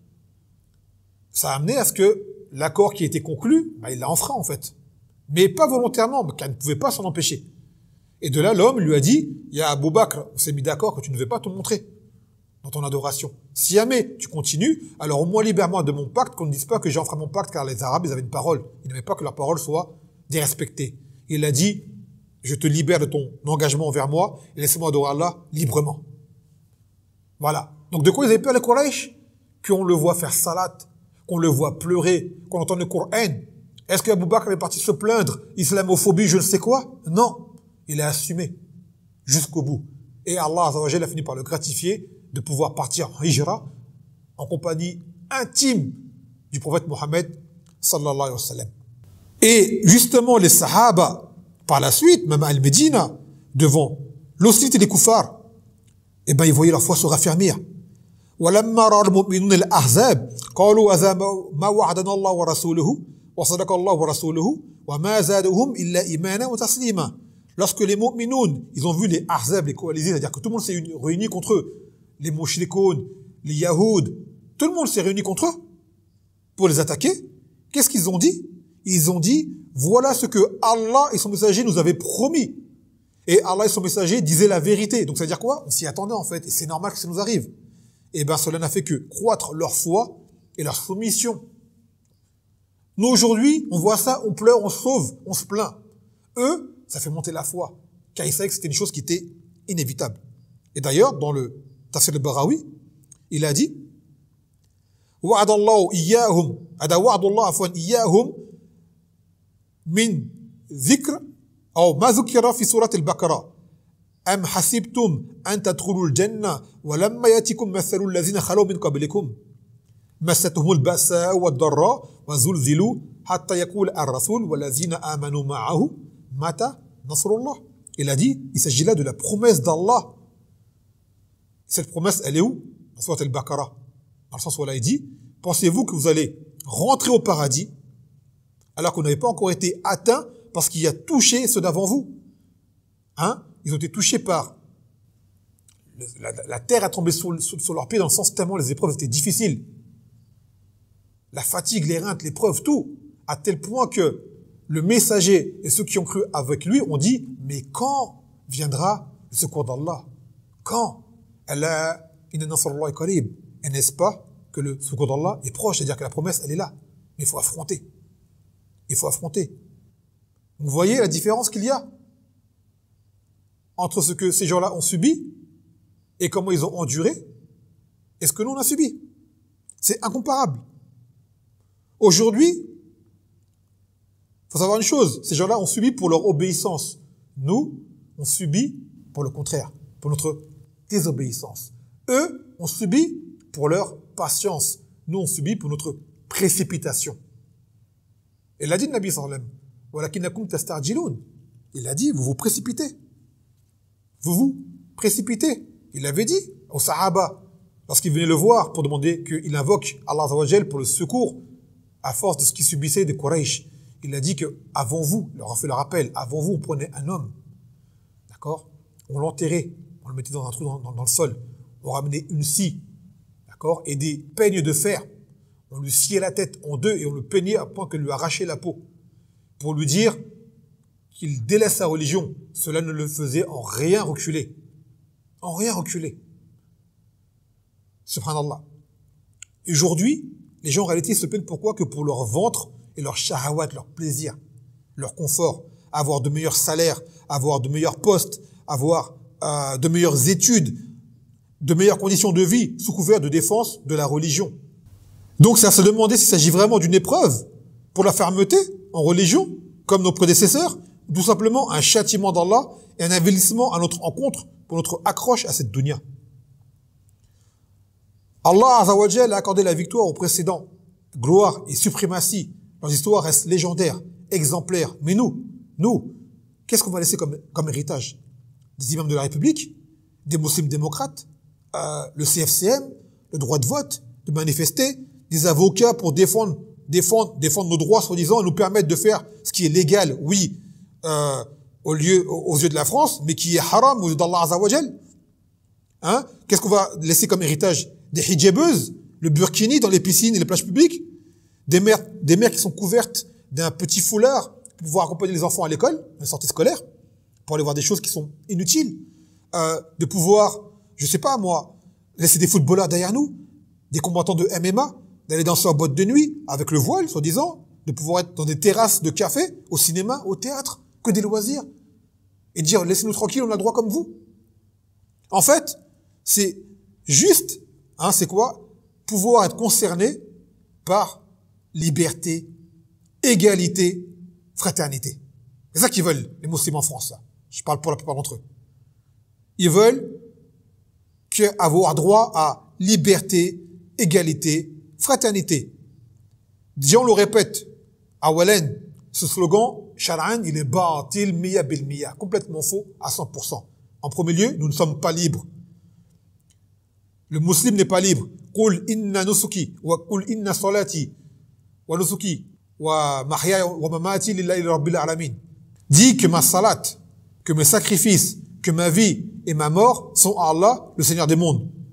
ça a amené à ce que l'accord qui a été conclu, bah, il l'a enfreint, en fait. Mais pas volontairement, car il ne pouvait pas s'en empêcher. Et de là, l'homme lui a dit, il y a Abu Bakr, on s'est mis d'accord que tu ne veux pas te montrer dans ton adoration. Si jamais tu continues, alors au moins libère-moi de mon pacte, qu'on ne dise pas que j'ai enfreint mon pacte, car les Arabes, ils avaient une parole. Ils n'aimaient pas que leur parole soit dérespectée. Il a dit, je te libère de ton engagement envers moi, et laisse-moi adorer Allah librement. Voilà. Donc de quoi ils avaient peur les Quraysh? Qu'on le voit faire salat, qu'on le voit pleurer, qu'on entend le Coran. Est-ce que Abu Bakr est parti se plaindre, islamophobie, je ne sais quoi? Non. Il a assumé jusqu'au bout. Et Allah Azza wa Jalla a fini par le gratifier de pouvoir partir en hijra en compagnie intime du prophète Mohammed sallallahu alayhi wa sallam. Et justement, les Sahaba, par la suite, même à Al-Médina, devant l'hostilité des koufars, eh ben, ils voyaient leur foi se raffermir. وَلَمَّا رَأَى الْمُؤْمِنُونَ الْأَحْزَابَ قَالُوا هَذَا مَا وَعَدَنَا اللَّهُ وَرَسُولُهُ وَصَدَقَ اللَّهُ وَرَسُولُهُ وَمَا زَادَهُمْ إِلَّا إِيمَانًا وَتَسْلِيمًا. Lorsque les mu'minoun, ils ont vu les ahzab, les coalisés, c'est-à-dire que tout le monde s'est réuni contre eux, les mushrikoun, les Yahoud, tout le monde s'est réuni contre eux pour les attaquer. Qu'est-ce qu'ils ont dit? Ils ont dit, voilà ce que Allah et son messager nous avaient promis. Et Allah et son messager disaient la vérité. Donc ça veut dire quoi? On s'y attendait en fait, et c'est normal que ça nous arrive. Et bien cela n'a fait que croître leur foi et leur soumission. Nous aujourd'hui, on voit ça, on pleure, on se sauve, on se plaint. Eux, ça fait monter la foi, car ils savaient que c'était une chose qui était inévitable. Et d'ailleurs, dans le Tafsir al-Barawi, il a dit, وعد الله إياهم هذا وعد الله عفوا إياهم من ذكر أو ما ذكر في سورة البقرة أم حسبتم أن تدخلوا الجنة ولما يأتكم مثل الذين خلوا من قبلكم مستهم البأساء والضراء وزلزلوا حتى يقول الرسول والذين آمنوا معه متى نصر الله. Il a dit, il s'agit là de la promesse d'Allah. Cette promesse, elle est où? Dans Surat al-Baqarah. Dans le sens où Allah dit, pensez-vous que vous allez rentrer au paradis alors que vous n'avez pas encore été atteint parce qu'il y a touché ceux d'avant vous? Hein? Ils ont été touchés par... Le, la, la terre a tombé sur, sur, sur leurs pieds dans le sens tellement les épreuves étaient difficiles. La fatigue, l'éreinte, l'épreuve, tout. À tel point que le messager et ceux qui ont cru avec lui ont dit, mais quand viendra le secours d'Allah? Quand? Allah, inna nasrullahi qarib. Et n'est-ce pas que le secours d'Allah est proche, c'est-à-dire que la promesse, elle est là. Mais il faut affronter. Il faut affronter. Vous voyez la différence qu'il y a entre ce que ces gens-là ont subi et comment ils ont enduré et ce que nous, on a subi. C'est incomparable. Aujourd'hui, il faut savoir une chose, ces gens-là ont subi pour leur obéissance. Nous, on subit pour le contraire, pour notre désobéissance. Eux, on subit pour leur patience. Nous, on subit pour notre précipitation. Et il a dit le Nabi sallallahu alayhi wa sallam, il a dit, vous vous précipitez. Vous vous précipitez. Il avait dit aux Sahaba, lorsqu'ils venaient le voir pour demander qu'il invoque Allah Azza wa Jal pour le secours, à force de ce qu'ils subissaient des Quraysh, il a dit que avant vous, il leur a fait le rappel, avant vous, on prenait un homme, d'accord, on l'enterrait, on le mettait dans un trou dans, dans, dans le sol, on ramenait une scie, d'accord, et des peignes de fer, on lui sciait la tête en deux et on le peignait à point que lui arrachait la peau, pour lui dire qu'il délaisse sa religion. Cela ne le faisait en rien reculer, en rien reculer. Subhanallah. Aujourd'hui, les gens en réalité se plaignent pourquoi? Que pour leur ventre et leur shahawat, leur plaisir, leur confort, avoir de meilleurs salaires, avoir de meilleurs postes, avoir euh, de meilleures études, de meilleures conditions de vie, sous couvert de défense de la religion. Donc c'est à se demander s'il s'agit vraiment d'une épreuve pour la fermeté en religion, comme nos prédécesseurs, ou tout simplement un châtiment d'Allah et un avilissement à notre encontre pour notre accroche à cette dunya. Allah Azza wa Jal a accordé la victoire aux précédents. Gloire et suprématie. Leur histoire reste légendaire, exemplaire. Mais nous, nous, qu'est-ce qu'on va laisser comme, comme héritage? Des imams de la République, des musulmans démocrates, euh, le C F C M, le droit de vote, de manifester, des avocats pour défendre, défendre, défendre nos droits, soi-disant, et nous permettre de faire ce qui est légal, oui, euh, au lieu, aux yeux de la France, mais qui est haram aux yeux d'Allah Azza wa Jal. Hein? Qu'est-ce qu'on va laisser comme héritage? Des hijabeuses, le burkini dans les piscines et les plages publiques, des mères, des mères qui sont couvertes d'un petit foulard pour pouvoir accompagner les enfants à l'école, à la sortie scolaire, pour aller voir des choses qui sont inutiles, euh, de pouvoir, je sais pas moi, laisser des footballeurs derrière nous, des combattants de M M A, d'aller danser en boîte de nuit avec le voile, soi-disant, de pouvoir être dans des terrasses de café, au cinéma, au théâtre, que des loisirs, et dire laissez-nous tranquilles, on a le droit comme vous. En fait, c'est juste, hein, c'est quoi? Pouvoir être concerné par liberté, égalité, fraternité. C'est ça qu'ils veulent, les musulmans en France, là. Je parle pour la plupart d'entre eux. Ils veulent que avoir droit à liberté, égalité, fraternité. Déjà, on le répète, à Wallen, ce slogan, Shar'an, il est ba'atil miya bil miya, complètement faux à cent pour cent. En premier lieu, nous ne sommes pas libres. Le musulman n'est pas libre. Qul inna nusuki wa qul inna salati wa nusuki wa mahyaya wa mamati lillahi rabbil alamin. Dis que ma salat, que mes sacrifices, que ma vie et ma mort sont à Allah, le Seigneur des mondes.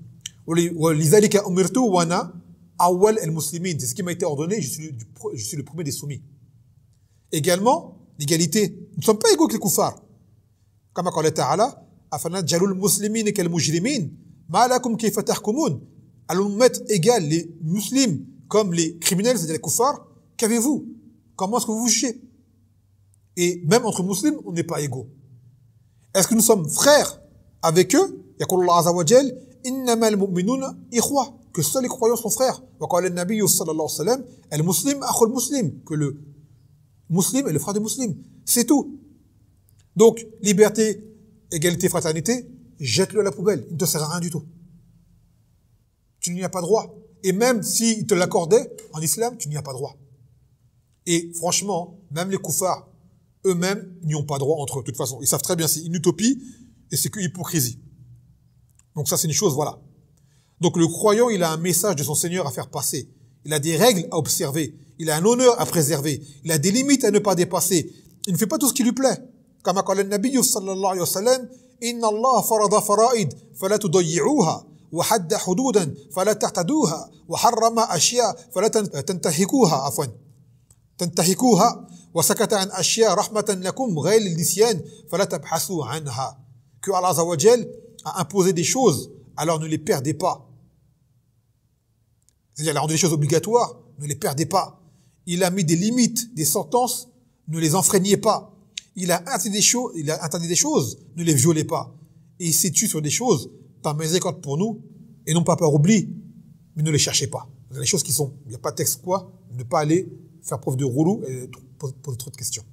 لذلك أمرت وأنا أول المسلمين. C'est ce qui m'a été ordonné, je suis, du, je suis le premier des soumis. Également, l'égalité. Nous ne sommes pas égaux que les kuffars. Comme قال تعالى أفنجعل المسلمين كالمجرمين ما لكم كيف تحكمون. Allons nous mettre égal les musulmans comme les criminels, c'est-à-dire les kuffars. Qu'avez-vous? Comment est-ce que vous vous jugez? Et même entre musulmans, on n'est pas égaux. Est-ce que nous sommes frères avec eux? يقول الله عز وجل إنما المؤمنون إخوة, que seuls les croyants sont frères. وقال النبي صلى الله عليه وسلم المسلم أخو المسلم, que le musulman est le frère du musulman. C'est tout. Donc, liberté, égalité, fraternité, jette-le à la poubelle. Il ne te sert à rien du tout. Tu n'y as pas droit. Et même s'il te l'accordait, en islam, tu n'y as pas droit. Et franchement, même les kuffars, eux-mêmes, n'y ont pas droit entre eux. De toute façon, ils savent très bien, c'est une utopie et c'est que hypocrisie. Donc ça, c'est une chose, voilà. Donc le croyant, il a un message de son Seigneur à faire passer. Il a des règles à observer. Il a un honneur à préserver. Il a des limites à ne pas dépasser. Il ne fait pas tout ce qui lui plaît. Comme a dit le Nabi sallallahu alayhi wa sallam, Inna Allah farada fara'id, fala tudayyi'uha, wa hadda hududan, fala ta'taduha, wa harrama ashya, fala tantahikuha, afwan. Tantahikuha, wa sakata an ashya rahmatan lakum, ghayl al-nisyan, fala tabhasu anha. Que Allah Azza wa Jal a imposé des choses, alors ne les perdez pas. C'est-à-dire, il a rendu des choses obligatoires, ne les perdez pas. Il a mis des limites, des sentences, ne les enfreignez pas. Il a interdit des choses, il a interdit des choses, ne les violez pas. Et il s'est tué sur des choses, par miséricorde pour nous, et non pas par oubli, mais ne les cherchez pas. Il y a des choses qui sont, il n'y a pas de texte quoi, ne pas aller faire preuve de roulou et poser trop de questions.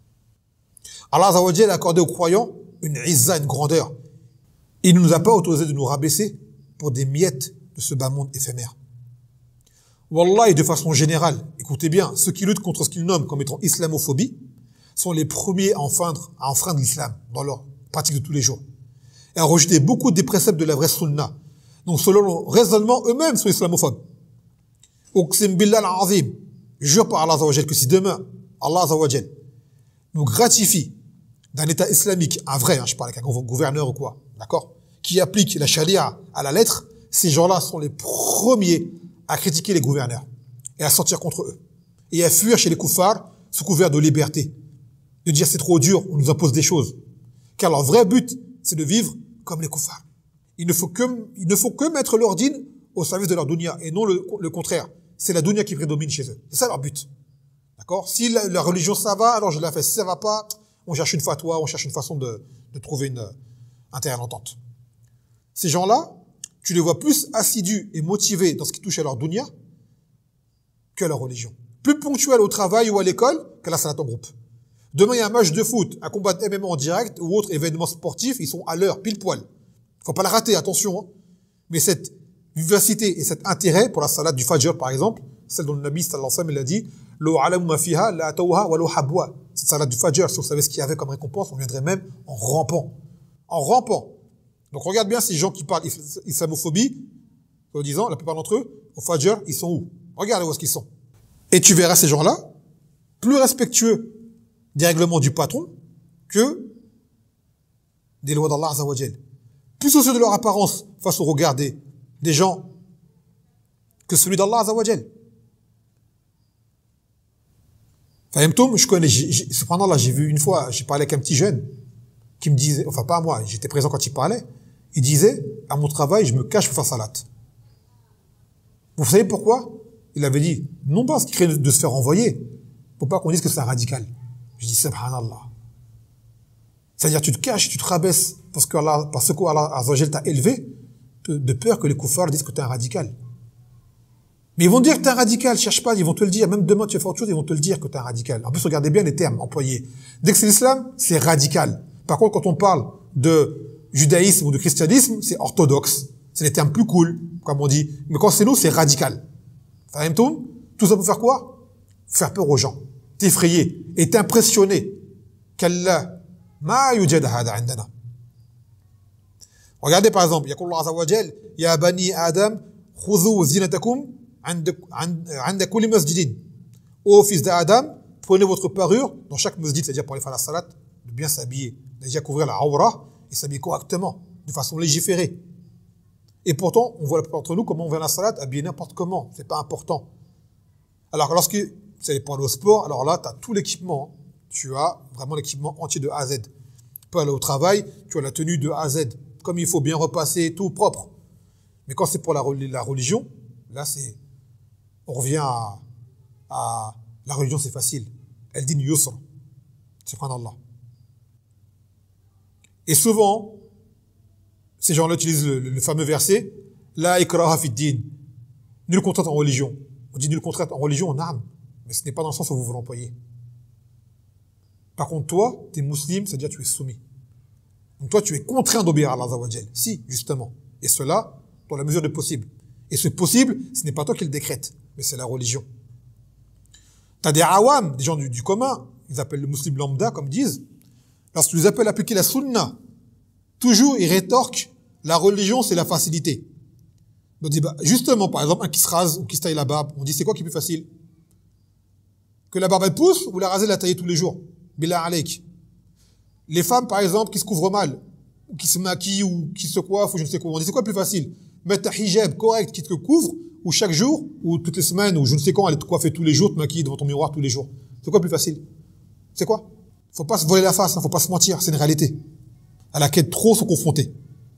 Allah Azza wa Jalla a accordé aux croyants une izza, une grandeur. Il ne nous a pas autorisé de nous rabaisser pour des miettes de ce bas monde éphémère. Wallah, et de façon générale, écoutez bien, ceux qui luttent contre ce qu'ils nomment comme étant islamophobie sont les premiers à enfreindre, à enfreindre l'islam dans leur pratique de tous les jours. Et à rejeter beaucoup des préceptes de la vraie sunna. Donc, selon le raisonnement, eux-mêmes sont islamophobes. Uqsim billah al-azim. Jure par Allah Azza wa Jal que si demain, Allah Azza wa Jal nous gratifie d'un État islamique, un vrai, hein, je parle avec un gouverneur ou quoi, d'accord, qui applique la charia à la lettre, ces gens-là sont les premiers à critiquer les gouverneurs et à sortir contre eux et à fuir chez les kuffars sous couvert de liberté, de dire c'est trop dur, on nous impose des choses, car leur vrai but c'est de vivre comme les kuffars. Il ne faut que il ne faut que mettre leur dîne au service de leur dunya et non le, le contraire. C'est la dunya qui prédomine chez eux. C'est ça leur but, d'accord. Si la, la religion ça va, alors je la fais. Si ça va pas, on cherche une fatwa, on cherche une façon de, de trouver une un terrain d'entente. Ces gens-là, tu les vois plus assidus et motivés dans ce qui touche à leur dunya que à leur religion. Plus ponctuels au travail ou à l'école qu'à la salat en groupe. Demain, il y a un match de foot, un combat de M M A en direct ou autre événement sportif, ils sont à l'heure, pile poil. Faut pas la rater, attention. Hein. Mais cette vivacité et cet intérêt pour la salat du Fajr, par exemple, celle dont le Nabi sallallahu alayhi wa sallam il a dit « Lo alamu ma fiha la atawha wa lo habwa » Cette salat du Fajr, si on savait ce qu'il y avait comme récompense, on viendrait même en rampant. En rampant. Donc regarde bien ces gens qui parlent islamophobie, en disant, la plupart d'entre eux, au Fajr, ils sont où? Regarde où est-ce qu'ils sont. Et tu verras ces gens-là, plus respectueux des règlements du patron que des lois d'Allah Azza wa Jal. Plus soucieux de leur apparence face au regard des, des gens que celui d'Allah Azza wa Jal. Fahimtoum, je connais, cependant là, j'ai vu une fois, j'ai parlé avec un petit jeune qui me disait, enfin pas moi, j'étais présent quand il parlait, il disait, à mon travail, je me cache pour faire salat. Vous savez pourquoi? Il avait dit, non pas parce qu'il crée de se faire envoyer, pour pas qu'on dise que c'est un radical. Je dis, subhanallah. C'est-à-dire, tu te caches, tu te rabaisses, parce que Allah, parce que Allah Azza wa Jal t'a élevé, de peur que les kuffars disent que tu es un radical. Mais ils vont dire que tu es un radical, cherche pas, ils vont te le dire, même demain tu vas faire autre chose, ils vont te le dire que tu es un radical. En plus, regardez bien les termes employés. Dès que c'est l'islam, c'est radical. Par contre, quand on parle de judaïsme ou de christianisme, c'est orthodoxe. C'est les termes plus cool, comme on dit. Mais quand c'est nous, c'est radical. Tout ça pour faire quoi? Faire peur aux gens, t'effrayer et t'impressionner. Kalla ma yujad hada indana. Regardez par exemple, yaqul Azza wa Jal, ya bani Adam, khudhu zinatakum 'inda kulli masjidin. Ô fils d'Adam, prenez votre parure dans chaque masjid, c'est-à-dire pour aller faire la salat, de bien s'habiller, déjà couvrir la aura et s'habiller correctement, de façon légiférée. Et pourtant, on voit la plupart d'entre nous comment on vient à la salat, habillé n'importe comment. C'est pas important. Alors, lorsque vous allez pour aller au sport, alors là, tu as tout l'équipement. Tu as vraiment l'équipement entier de A à Z. Tu peux aller au travail, tu as la tenue de A à Z. Comme il faut bien repasser, tout propre. Mais quand c'est pour la, la religion, là, c'est, on revient à, à la religion, c'est facile. Elle dit yusr. Subhanallah. Et souvent, ces gens-là utilisent le, le, le fameux verset La ikraha fid din. Nul contrainte en religion. On dit nul contrainte en religion, en arme. Mais ce n'est pas dans le sens où vous vous l'employez. Par contre, toi, tu es musulman, c'est-à-dire tu es soumis. Donc toi, tu es contraint d'obéir à Allah Azza wa Jal. Si, justement. Et cela, dans la mesure du possible. Et ce possible, ce n'est pas toi qui le décrète, mais c'est la religion. Tu as des awam, des gens du, du commun, ils appellent le musulman lambda, comme disent. Lorsque tu les appelles à appliquer la sunna, toujours ils rétorquent, la religion, c'est la facilité. On dit, bah, justement, par exemple, un qui se rase ou qui se taille la barbe, on dit, c'est quoi qui est plus facile? Que la barbe elle pousse ou la raser, la tailler tous les jours? Billah alaik. Les femmes, par exemple, qui se couvrent mal, ou qui se maquillent, ou qui se coiffent, ou je ne sais quoi, on dit, c'est quoi le plus facile? Mettre ta hijab correct qui te couvre, ou chaque jour, ou toutes les semaines, ou je ne sais quand, aller te coiffer tous les jours, te maquiller devant ton miroir tous les jours. C'est quoi le plus facile? C'est quoi? Faut pas se voiler la face, hein, faut pas se mentir, c'est une réalité à laquelle trop sont confrontés.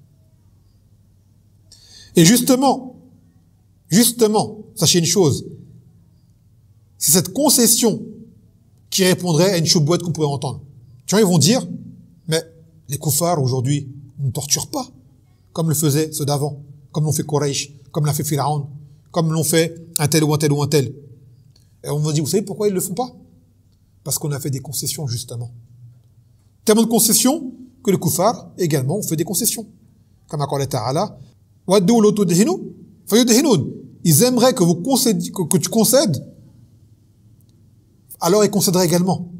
Et justement, justement, sachez une chose, c'est cette concession qui répondrait à une choubouette qu'on pourrait entendre. Tu vois, ils vont dire, mais les koufars aujourd'hui ne torturent pas, comme le faisaient ceux d'avant, comme l'ont fait Quraysh, comme l'a fait Pharaon, comme l'ont fait un tel ou un tel ou un tel. Et on me dit, vous savez pourquoi ils ne le font pas? Parce qu'on a fait des concessions, justement. Tellement de concessions que les koufars, également, ont fait des concessions. Comme a dit Ta'ala, ils aimeraient que, vous concédiez, que, que tu concèdes, alors ils concéderaient également.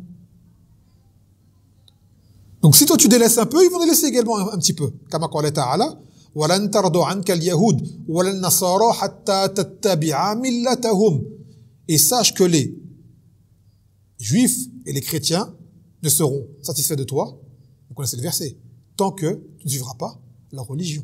Donc si toi tu délaisses un peu, ils vont délaisser également un, un petit peu. Comme a dit Ta'ala, وَلَنْ تَرْضُ عَنْكَ الْيَهُودِ وَلَا النَّصَارَى حَتَّى تَتَّبِعَ مِلَّتَهُمْ. Et sache que les juifs et les chrétiens ne seront satisfaits de toi, vous connaissez le verset, tant que tu ne suivras pas leur religion.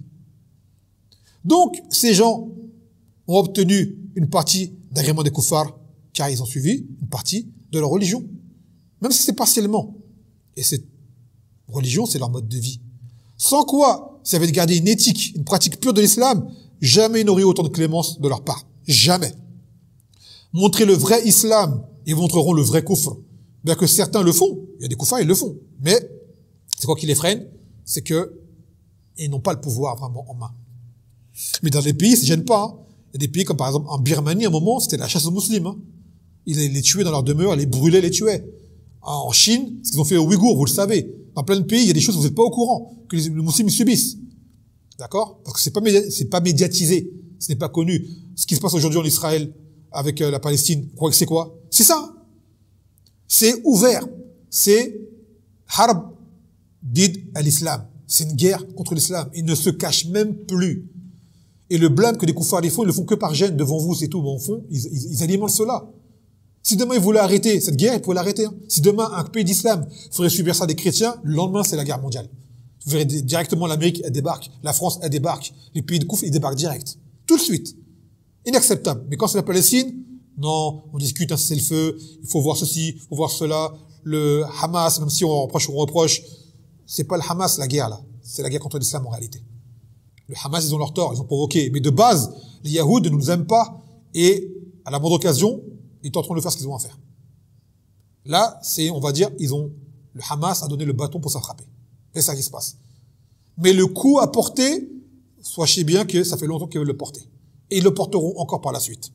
Donc, ces gens ont obtenu une partie d'agrément des koufars, car ils ont suivi une partie de leur religion. Même si c'est partiellement. Et cette religion, c'est leur mode de vie. Sans quoi, ça avait gardé une éthique, une pratique pure de l'islam, jamais ils n'auraient eu autant de clémence de leur part. Jamais. Montrer le vrai islam, ils montreront le vrai koufr. Bien que certains le font, il y a des koufars, ils le font. Mais, c'est quoi qui les freine? C'est que ils n'ont pas le pouvoir vraiment en main. Mais dans les pays, ils ne se gênent pas. Hein. Il y a des pays comme par exemple en Birmanie, à un moment, c'était la chasse aux musulmans. Hein. Ils les tuaient dans leur demeure, les brûlaient, les tuaient. En Chine, ce qu'ils ont fait aux Ouïghours, vous le savez. Dans plein de pays, il y a des choses que vous n'êtes pas au courant, que les musulmans subissent. D'accord? Parce que c'est pas, c'est pas médiatisé. Ce n'est pas connu. Ce qui se passe aujourd'hui en Israël avec euh, la Palestine, vous croyez que c'est quoi? C'est ça. C'est ouvert. C'est harb did à l'islam. C'est une guerre contre l'islam. Ils ne se cachent même plus. Et le blâme que les koufars les font, ils le font que par gêne devant vous, c'est tout. Mais au fond, ils, ils, ils alimentent cela. Si demain ils voulaient arrêter cette guerre, ils pourraient l'arrêter. Hein. Si demain un pays d'islam ferait subir ça des chrétiens, le lendemain c'est la guerre mondiale. Vous verrez directement l'Amérique, elle débarque, la France, elle débarque, les pays de Kouf, ils débarquent direct. Tout de suite. Inacceptable. Mais quand c'est la Palestine, non, on discute un cessez-le-feu, il faut voir ceci, il faut voir cela. Le Hamas, même si on reproche, on reproche, c'est pas le Hamas la guerre là, c'est la guerre contre l'islam en réalité. Le Hamas, ils ont leur tort, ils ont provoqué. Mais de base, les Yahoud ne nous aiment pas et à la moindre occasion, ils tenteront de faire ce qu'ils ont à faire. Là, c'est, on va dire, ils ont, le Hamas a donné le bâton pour s'attraper. C'est ça qui se passe. Mais le coup à porter, sachez bien que ça fait longtemps qu'ils veulent le porter. Et ils le porteront encore par la suite.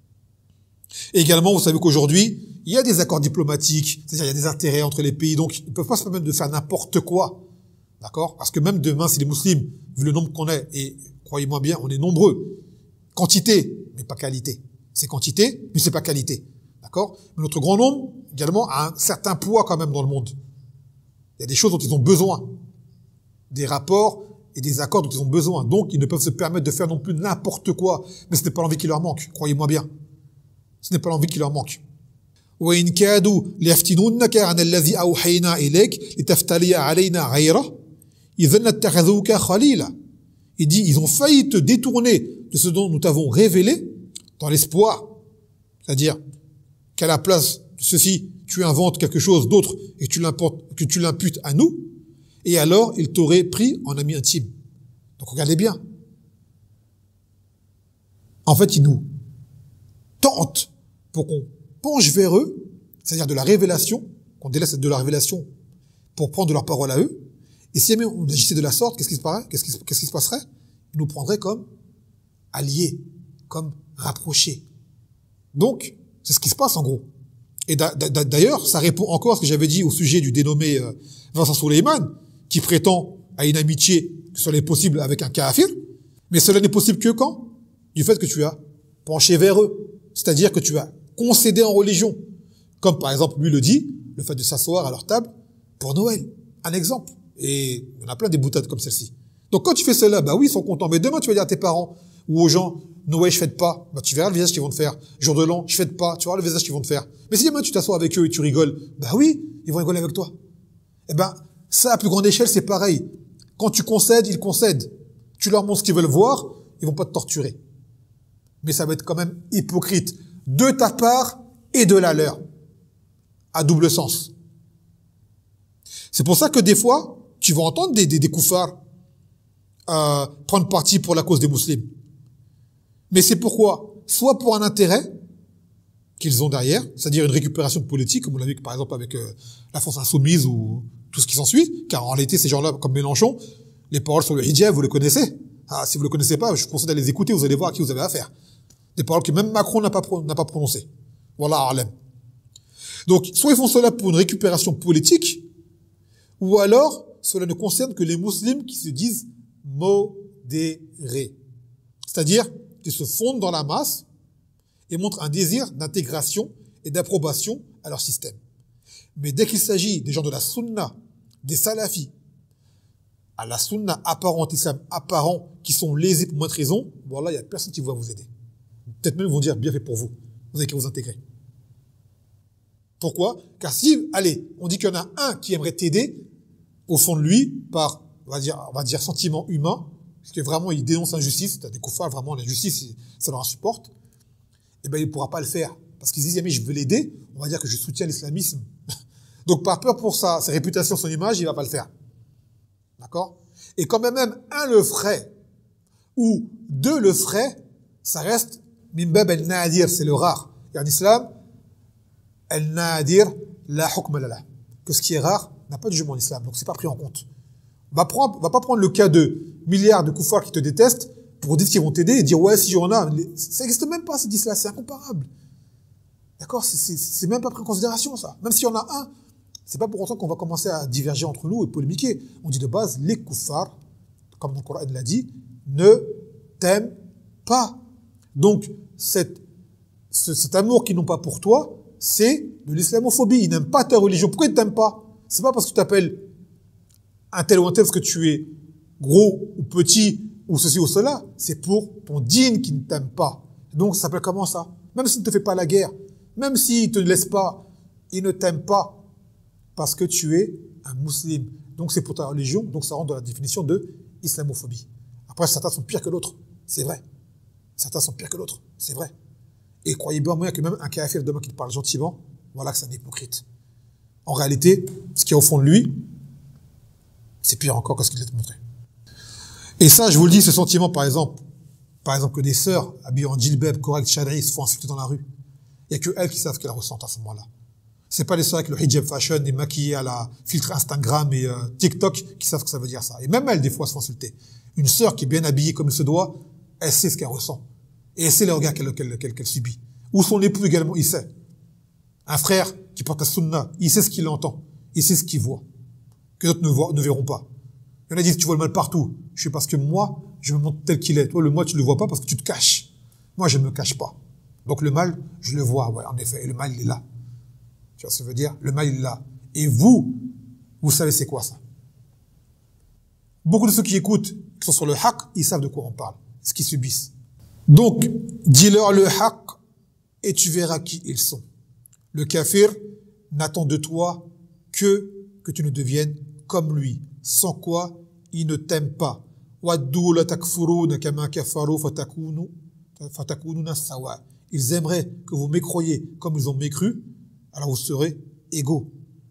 Et également, vous savez qu'aujourd'hui, il y a des accords diplomatiques, c'est-à-dire il y a des intérêts entre les pays, donc ils ne peuvent pas se permettre de faire n'importe quoi. D'accord? Parce que même demain, si les musulmans, vu le nombre qu'on est, et croyez-moi bien, on est nombreux, quantité, mais pas qualité. C'est quantité, mais c'est pas qualité. D'accord? Mais notre grand nombre, également, a un certain poids quand même dans le monde. Il y a des choses dont ils ont besoin. Des rapports et des accords dont ils ont besoin. Donc, ils ne peuvent se permettre de faire non plus n'importe quoi. Mais ce n'est pas l'envie qui leur manque. Croyez-moi bien. Ce n'est pas l'envie qui leur manque. وَإِنْ كَادُوا لِيَفْتِنُونَّكَ عَنَ الَّذِي أَوْحَيْنَا إِلَيْكَ لِتَفْتَرِيَ عَلَيْنَا غَيْرَهُ إِذًا لَاتَّخَذُوكَ خَلِيلًا. Il dit, ils ont failli te détourner de ce dont nous t'avons révélé, dans l'espoir, c'est-à-dire qu'à la place de ceci, tu inventes quelque chose d'autre et que tu l'importes, que tu l'imputes à nous, et alors ils t'auraient pris en ami intime. Donc regardez bien. En fait, ils nous tentent pour qu'on penche vers eux, c'est-à-dire de la révélation, qu'on délaisse de la révélation pour prendre de leur parole à eux. Et si jamais on agissait de la sorte, qu'est-ce qui se passerait? Qu'est-ce qui, qu'est-ce qui se passerait? Ils nous prendraient comme alliés, comme rapprochés. Donc, c'est ce qui se passe en gros. Et d'ailleurs, ça répond encore à ce que j'avais dit au sujet du dénommé Vincent Soleiman, qui prétend à une amitié que cela est possible avec un kafir, mais cela n'est possible que quand? Du fait que tu as penché vers eux. C'est-à-dire que tu as concédé en religion. Comme par exemple, lui le dit, le fait de s'asseoir à leur table pour Noël. Un exemple. Et il y en a plein des boutades comme celle-ci. Donc quand tu fais cela, bah oui, ils sont contents. Mais demain, tu vas dire à tes parents ou aux gens, Noël, je fête pas. Bah tu verras le visage qu'ils vont te faire. Jour de l'an, je fête pas. Tu verras le visage qu'ils vont te faire. Mais si demain tu t'assois avec eux et tu rigoles, bah oui, ils vont rigoler avec toi. Eh ben, ça, à plus grande échelle, c'est pareil. Quand tu concèdes, ils concèdent. Tu leur montres ce qu'ils veulent voir, ils vont pas te torturer. Mais ça va être quand même hypocrite de ta part et de la leur. À double sens. C'est pour ça que des fois, tu vas entendre des, des, des koufars euh, prendre parti pour la cause des musulmans. Mais c'est pourquoi? Soit pour un intérêt qu'ils ont derrière, c'est-à-dire une récupération politique, comme on l'a vu par exemple avec euh, la France insoumise ou tout ce qui s'ensuit, car en réalité, ces gens-là, comme Mélenchon, les paroles sur le hijab, vous les connaissez. Ah, si vous le connaissez pas, je vous conseille d'aller les écouter, vous allez voir à qui vous avez affaire. Des paroles que même Macron n'a pas, n'a pas prononcées. Voilà, Harlem. Donc, soit ils font cela pour une récupération politique, ou alors, cela ne concerne que les musulmans qui se disent modérés. C'est-à-dire, qu'ils se fondent dans la masse et montrent un désir d'intégration et d'approbation à leur système. Mais dès qu'il s'agit des gens de la sunna, des salafis, à la sunna apparente, islam apparent, qui sont lésés pour moindre raison, voilà, il n'y a personne qui va vous aider. Peut-être même ils vont dire, bien fait pour vous. Vous avez qu'à vous intégrer. Pourquoi? Car si, allez, on dit qu'il y en a un qui aimerait t'aider, au fond de lui, par, on va dire, on va dire sentiment humain, parce que vraiment il dénonce l'injustice, t'as des koufars, vraiment l'injustice, ça leur insupporte, eh ben il ne pourra pas le faire. Parce qu'ils disent, mais je veux l'aider, on va dire que je soutiens l'islamisme. Donc par peur pour sa, sa réputation, son image, il va pas le faire. D'accord? Et quand même, même un le ferait, ou deux le feraient, ça reste Mimbab el-Nadir, c'est le rare. Et en islam, el-Nadir, la hukm lala. Que ce qui est rare n'a pas de jugement en islam, donc c'est pas pris en compte. On va prendre, on va pas prendre le cas de milliards de koufars qui te détestent pour dire qu'ils vont t'aider et dire ouais, si j'en ai, ça n'existe même pas, ces dix-là, c'est incomparable. D'accord? C'est même pas pris en considération, ça. Même s'il y en a un, c'est pas pour autant qu'on va commencer à diverger entre nous et polémiquer. On dit de base, les koufars, comme le Coran l'a dit, ne t'aiment pas. Donc, cette, ce, cet amour qu'ils n'ont pas pour toi, c'est de l'islamophobie. Ils n'aiment pas ta religion. Pourquoi ils ne t'aiment pas? C'est pas parce que tu t'appelles un tel ou un tel, parce que tu es gros ou petit ou ceci ou cela. C'est pour ton dîne qui ne t'aime pas. Donc, ça s'appelle comment ça? Même s'il ne te fait pas la guerre, même s'il ne te laisse pas, il ne t'aime pas parce que tu es un musulman. Donc, c'est pour ta religion. Donc, ça rentre dans la définition de islamophobie. Après, certains sont pires que l'autre. C'est vrai. Certains sont pires que l'autre. C'est vrai. Et croyez bien moi que même un kafir demain qui te parle gentiment, voilà que c'est un hypocrite. En réalité, ce qui est au fond de lui, c'est pire encore que ce qu'il a montré. Et ça, je vous le dis, ce sentiment, par exemple, par exemple que des sœurs habillées en djilbab, correct, shadri, se font insulter dans la rue. Il n'y a que elles qui savent ce qu'elles ressentent à ce moment-là. C'est pas les sœurs avec le hijab fashion et maquillées à la filtre Instagram et euh, TikTok qui savent ce que ça veut dire ça. Et même elles, des fois, se font insulter. Une sœur qui est bien habillée comme il se doit, elle sait ce qu'elle ressent. Et elle sait les regards qu'elle qu'elle, qu'elle, qu'elle subit. Ou son époux également, il sait. Un frère qui porte la sunna, il sait ce qu'il entend. Il sait ce qu'il voit. Que d'autres ne, voient, ne verront pas. Il y en a qui disent, tu vois le mal partout. Je sais parce que moi, je me montre tel qu'il est. Toi, le mal, tu le vois pas parce que tu te caches. Moi, je ne me cache pas. Donc le mal, je le vois, ouais, en effet. Et le mal, il est là. Tu vois ce que ça veut dire? Le mal, il est là. Et vous, vous savez c'est quoi ça? Beaucoup de ceux qui écoutent, qui sont sur le haq, ils savent de quoi on parle. Ce qu'ils subissent. Donc, dis-leur le haq et tu verras qui ils sont. Le kafir n'attend de toi que que tu ne deviennes comme lui, sans quoi il ne t'aime pas. وَدُّوا لَتَكْفُرُونَ كَمَا كَفَرُوا فَتَكُونُوا فَتَكُونُونَ سَوَاءً. Ils aimeraient que vous mécroyiez comme ils ont mécru, alors vous serez égaux.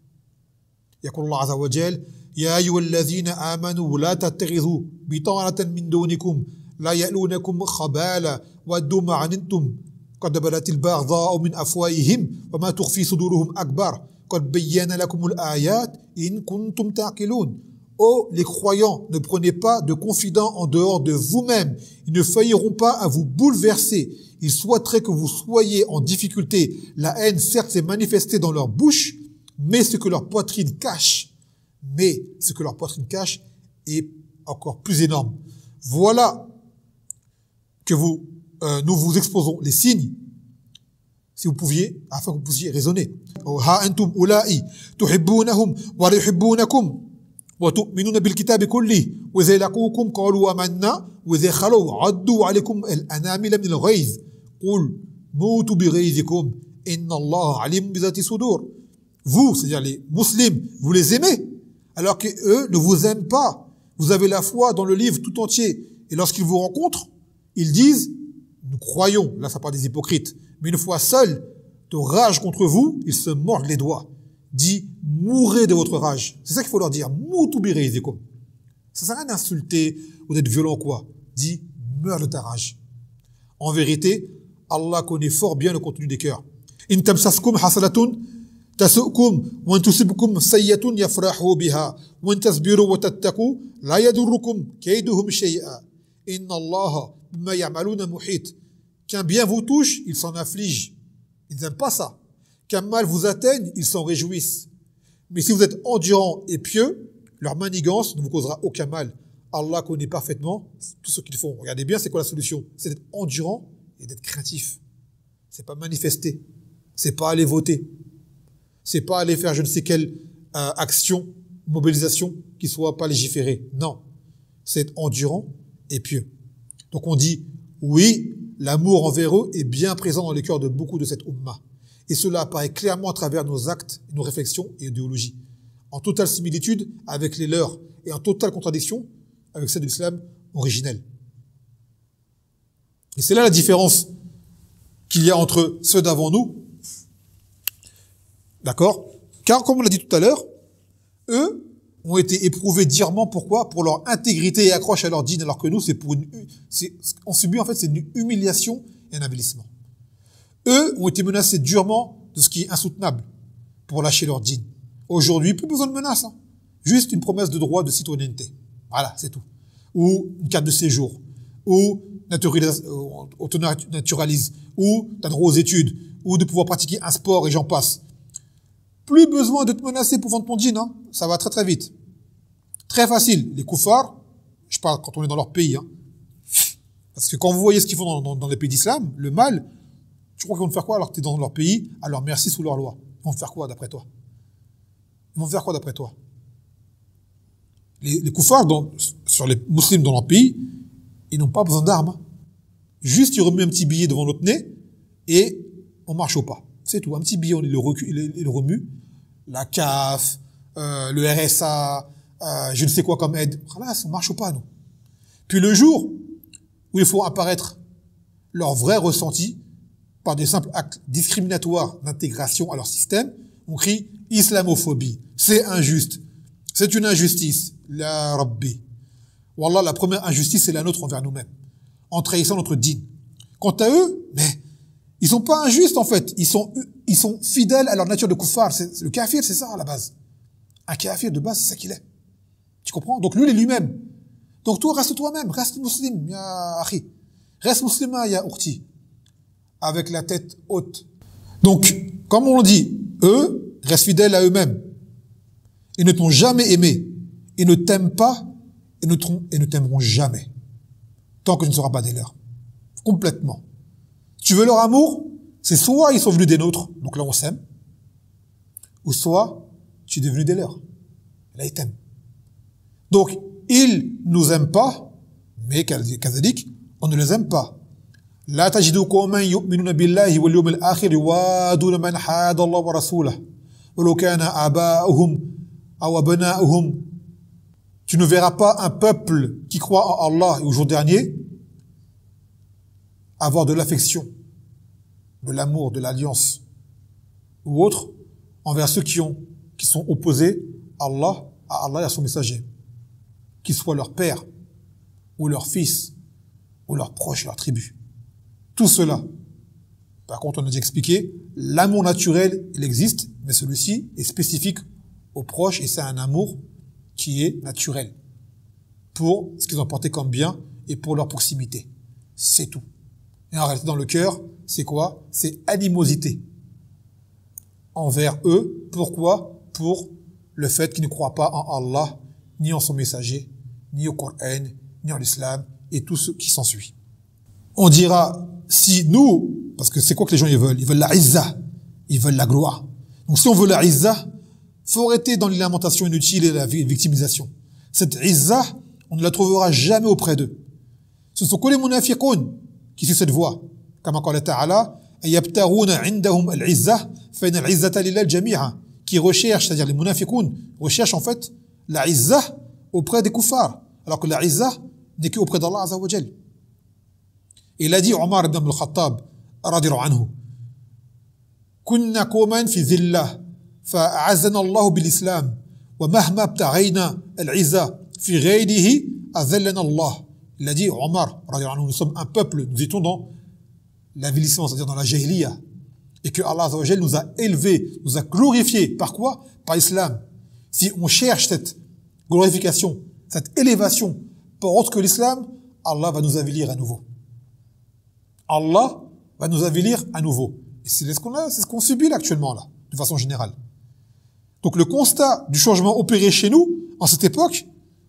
يقول الله عز وجل يا أيها الذين آمنوا لا تتخذوا بطانة من دونكم لا يألونكم خبالا ودوا ما عنتم قد بدت البغضاء من أفواههم وما تخفي صدورهم أكبر قد بين لكم الآيات إن كنتم تعقلون. Oh, les croyants, ne prenez pas de confidents en dehors de vous-même. Ils ne failleront pas à vous bouleverser. Ils souhaiteraient que vous soyez en difficulté. La haine, certes, s'est manifestée dans leur bouche, mais ce que leur poitrine cache, mais ce que leur poitrine cache est encore plus énorme. Voilà que vous, euh, nous vous exposons les signes, si vous pouviez, afin que vous puissiez raisonner. Ha antum ula'i tuhibbunahum wa yuhibbunakum wa tu'minuna bil kitabi kulli wa idha laqukum qalu amanna wa idha khalu 'addu 'alaykum al-anamila min al-ghayz qul mutu bi ghayzikum inna Allaha 'alimun bi dhati sudur. Vous, c'est-à-dire les musulmans, vous les aimez, alors qu'eux ne vous aiment pas. Vous avez la foi dans le livre tout entier. Et lorsqu'ils vous rencontrent, ils disent, nous croyons, là ça parle des hypocrites, mais une fois seuls, de rage contre vous, ils se mordent les doigts. Dit, mourrez de votre rage. C'est ça qu'il faut leur dire. Moutou bireizikum. Ça sert à rien d'insulter ou d'être violent quoi. Dit, meurs de ta rage. En vérité, Allah connaît fort bien le contenu des cœurs. In tamsaskum hasalatun تسؤكم وان تصبكم سيئة يفرحوا بها وان تصبروا وتتقوا لا يضركم كيدهم شيئا إن الله بما يعملون محيط. Qu'un bien vous touche, ils s'en affligent. Ils n'aiment pas ça. Qu'un mal vous atteigne, ils s'en réjouissent. Mais si vous êtes endurant et pieux, leur manigance ne vous causera aucun mal. Allah connaît parfaitement tout ce qu'ils font. Regardez bien, c'est quoi la solution? C'est d'être endurant et d'être craintif. C'est pas manifester. C'est pas aller voter. C'est pas aller faire je ne sais quelle euh, action, mobilisation qui soit pas légiférée. Non. C'est être endurant et pieux. Donc on dit, oui, l'amour envers eux est bien présent dans les cœurs de beaucoup de cette Ummah. Et cela apparaît clairement à travers nos actes, nos réflexions et idéologies. En totale similitude avec les leurs et en totale contradiction avec celle de l'islam originel. Et c'est là la différence qu'il y a entre ceux d'avant nous. D'accord? Car, comme on l'a dit tout à l'heure, eux ont été éprouvés durement. Pourquoi? Pour leur intégrité et accroche à leur dîne, alors que nous, c'est pour une, c'est, on subit en fait, c'est une humiliation et un avilissement. Eux ont été menacés durement de ce qui est insoutenable pour lâcher leur dîne. Aujourd'hui, plus besoin de menaces, hein. Juste une promesse de droit de citoyenneté. Voilà, c'est tout. Ou une carte de séjour. Ou on te naturalise. Ou t'as droit aux études. Ou de pouvoir pratiquer un sport et j'en passe. Plus besoin de te menacer pour vendre ton djinn, hein. Ça va très très vite. Très facile. Les koufars, je parle quand on est dans leur pays, hein. Parce que quand vous voyez ce qu'ils font dans, dans, dans les pays d'islam, le mal, tu crois qu'ils vont te faire quoi alors que tu es dans leur pays, à leur merci sous leur loi? Ils vont te faire quoi d'après toi? Ils vont te faire quoi d'après toi? Les, les koufars, dans, sur les musulmans dans leur pays, ils n'ont pas besoin d'armes, hein. Juste, ils remettent un petit billet devant notre nez et on marche au pas. C'est tout. Un petit billet, on le, recule, il le remue. La C A F, euh, le R S A, euh, je ne sais quoi comme aide. Voilà, on marche au pas, nous. Puis le jour où il faut apparaître leur vrai ressenti par des simples actes discriminatoires d'intégration à leur système, on crie islamophobie. C'est injuste. C'est une injustice. La Rabbi. Wallah, la première injustice, c'est la nôtre envers nous-mêmes. En trahissant notre dîne. Quant à eux, mais ils sont pas injustes, en fait. Ils sont, ils sont fidèles à leur nature de kuffar. C'est, le kafir, c'est ça, à la base. Un kafir, de base, c'est ça qu'il est. Tu comprends? Donc, lui, il est lui-même. Donc, toi, reste toi-même. Reste musulman, ya akhi. Reste musulman, ya ukhti. Avec la tête haute. Donc, comme on le dit, eux restent fidèles à eux-mêmes. Ils ne t'ont jamais aimé. Ils ne t'aiment pas et ne, et ne t'aimeront jamais. Tant que tu ne seras pas des leurs. Complètement. Tu veux leur amour? C'est soit ils sont venus des nôtres, donc là on s'aime, ou soit tu es devenu des leurs. Là ils t'aiment. Donc, ils nous aiment pas, mais kazalik, on ne les aime pas. La tajidu qawman yu'minuna billahi wal yawmil akhir yuwaduna man hada Allah wa rasulahu walau kana aba'uhum aw abna'uhum. Tu ne verras pas un peuple qui croit en Allah et au jour dernier avoir de l'affection, de l'amour, de l'alliance ou autre envers ceux qui ont, qui sont opposés à Allah, à Allah et à son messager, qu'ils soient leur père ou leur fils ou leurs proches, leur tribu. Tout cela. Par contre, on a déjà expliqué, l'amour naturel, il existe, mais celui-ci est spécifique aux proches et c'est un amour qui est naturel pour ce qu'ils ont porté comme bien et pour leur proximité. C'est tout. Et en réalité, dans le cœur, c'est quoi? C'est animosité envers eux. Pourquoi? Pour le fait qu'ils ne croient pas en Allah, ni en son messager, ni au Coran, ni en l'islam, et tout ce qui s'ensuit. On dira, si nous, parce que c'est quoi que les gens ils veulent? Ils veulent la izza, ils veulent la gloire. Donc si on veut la izza, faut arrêter dans les lamentations inutiles et la victimisation. Cette izza, on ne la trouvera jamais auprès d'eux. Ce sont que les munafiqoun qui suivent cette voie. Comme qala ta'ala, yabtaghuna 'indahum al-'izza fa inna al-'izzata lillahi jami'a, qui recherchent, c'est-à-dire les munafiqoun, recherchent en fait la izza auprès des kuffars, alors que la izza n'est qu'auprès d'Allah Azza wa Jal. Il a dit Omar ibn al-Khattab radiyallahu anhu, kunna qawman fi dhillah fa'azzana Allah bil-islam wa mahma ibtaghayna al-'izza fi ghayrihi azallana Allah. Il a dit Omar radiyallahu anhu, nous sommes un peuple, nous étions dans l'avilissement, c'est-à-dire dans la jahiliya, et que Allah Azza wa Jal nous a élevés, nous a glorifiés. Par quoi? Par l'islam. Si on cherche cette glorification, cette élévation pour autre que l'islam, Allah va nous avilir à nouveau. Allah va nous avilir à nouveau. Et c'est ce qu'on a, c'est ce qu'on subit là actuellement là, de façon générale. Donc le constat du changement opéré chez nous, en cette époque,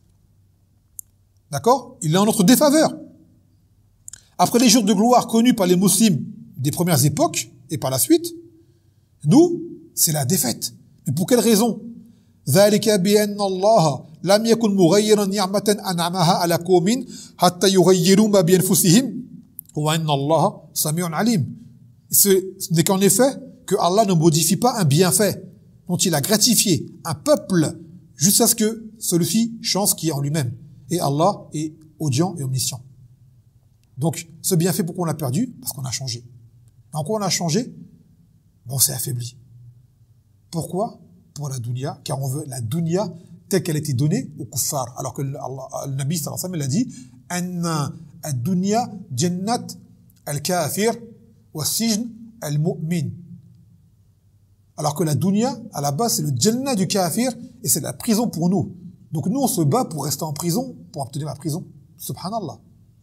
d'accord, il est en notre défaveur. Après les jours de gloire connus par les musulmans des premières époques, et par la suite, nous, c'est la défaite. Mais pour quelle raison? ذلك بأن الله لم يكن مغيرا نعمة أنعمها على قوم حتى يغيروا ما بأنفسهم وأن الله سميع عليم. Ce n'est qu'en effet que Allah ne modifie pas un bienfait dont il a gratifié un peuple jusqu'à ce que celui-ci change ce qui est en lui-même. Et Allah est audient et omniscient. Donc, ce bienfait, pourquoi on l'a perdu? Parce qu'on a changé. En quoi on a changé? Bon, on s'est affaibli. Pourquoi? Pour la dunya, car on veut la dunya telle qu'elle a été donnée aux kuffar. Alors que le, Allah, le Nabi sallallahu alayhi wa sallam, il a dit anna ad-dunya jannat al-kafir wa sijn al-mu'min. Alors que la dunya, à la base, c'est le jannah du kafir et c'est la prison pour nous. Donc nous, on se bat pour rester en prison, pour obtenir la prison. Subhanallah.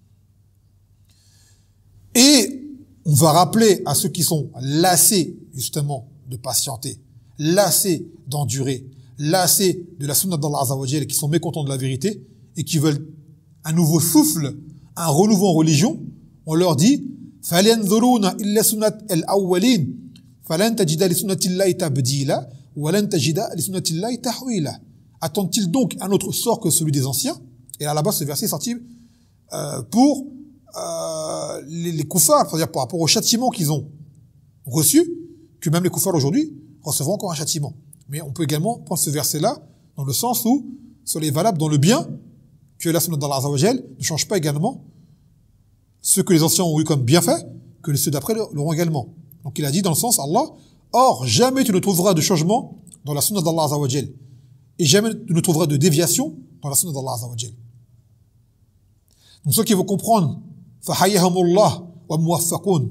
Et on va rappeler à ceux qui sont lassés, justement, de patienter, lassés d'endurer, lassés de la sunna d'Allah Azza wa Jal, qui sont mécontents de la vérité et qui veulent un nouveau souffle, un renouveau en religion, on leur dit فَلْيَنْظُرُونَ إِلَّا سُنَّةَ الْأَوَّلِينَ فَلَنْ تَجِدَ لِسُنَّةِ اللَّهِ تَبْدِيلًا وَلَنْ تَجِدَ لِسُنَّةِ اللَّهِ تَحْوِيلًا. Attendent-ils donc un autre sort que celui des anciens? Et là, là-bas, ce verset est sorti euh, pour euh, les, les kuffars, c'est-à-dire par rapport au châtiment qu'ils ont reçu, que même les kuffars aujourd'hui recevront encore un châtiment. Mais on peut également prendre ce verset-là dans le sens où cela est valable dans le bien, que la sunna d'Allah Azza wa Jal ne change pas également ce que les anciens ont eu comme bienfait, que ceux d'après l'auront également. Donc il a dit dans le sens, Allah, or jamais tu ne trouveras de changement dans la sunna d'Allah Azza wa Jal, et jamais tu ne trouveras de déviation dans la sunna d'Allah Azza wa Jal. Donc ceux qui vont comprendre, fahayyahumullah wa muwaffaqun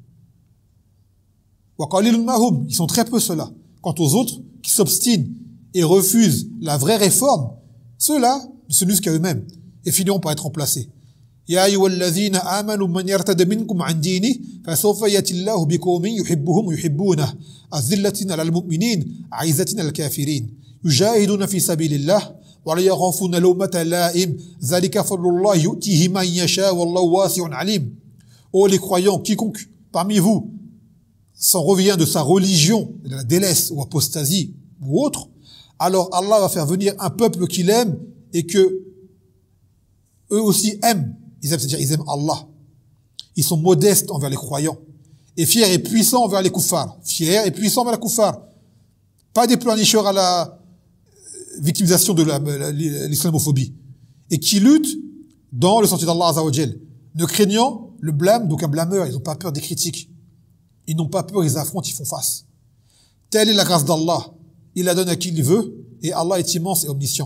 wa qalilun mahum, ils sont très peu ceux-là. Quant aux autres qui s'obstinent et refusent la vraie réforme, ceux-là ne se nuisent qu'à eux-mêmes et finiront par être remplacés. Ya ayyuhalladhina amanu man yartada minkum an dinihi fasawfa yati Allahu biqawmin yuhibbuhum wa yuhibbunahu azillatin 'alal mu'minin 'izzatin 'alal kafirin yujahiduna fi sabilillah wa la yakhafuna lawmata la'im dhalika fadlullahi yu'tihi man yasha wallahu wasi'un 'alim. Ô les croyants, quiconque parmi vous s'en revient de sa religion, de la délaisse ou apostasie ou autre, alors Allah va faire venir un peuple qu'il aime et que eux aussi aiment. Ils aiment, c'est-à-dire ils aiment Allah. Ils sont modestes envers les croyants et fiers et puissants envers les kuffars. Fiers et puissants envers les kuffars. Pas des pleurnicheurs à la victimisation de l'islamophobie et qui luttent dans le sentier d'Allah Azza wa Jal, ne craignant le blâme d'aucun blâmeur. Ils n'ont pas peur des critiques. Ils n'ont pas peur, ils affrontent, ils font face. Telle est la grâce d'Allah. Il la donne à qui il veut et Allah est immense et omniscient.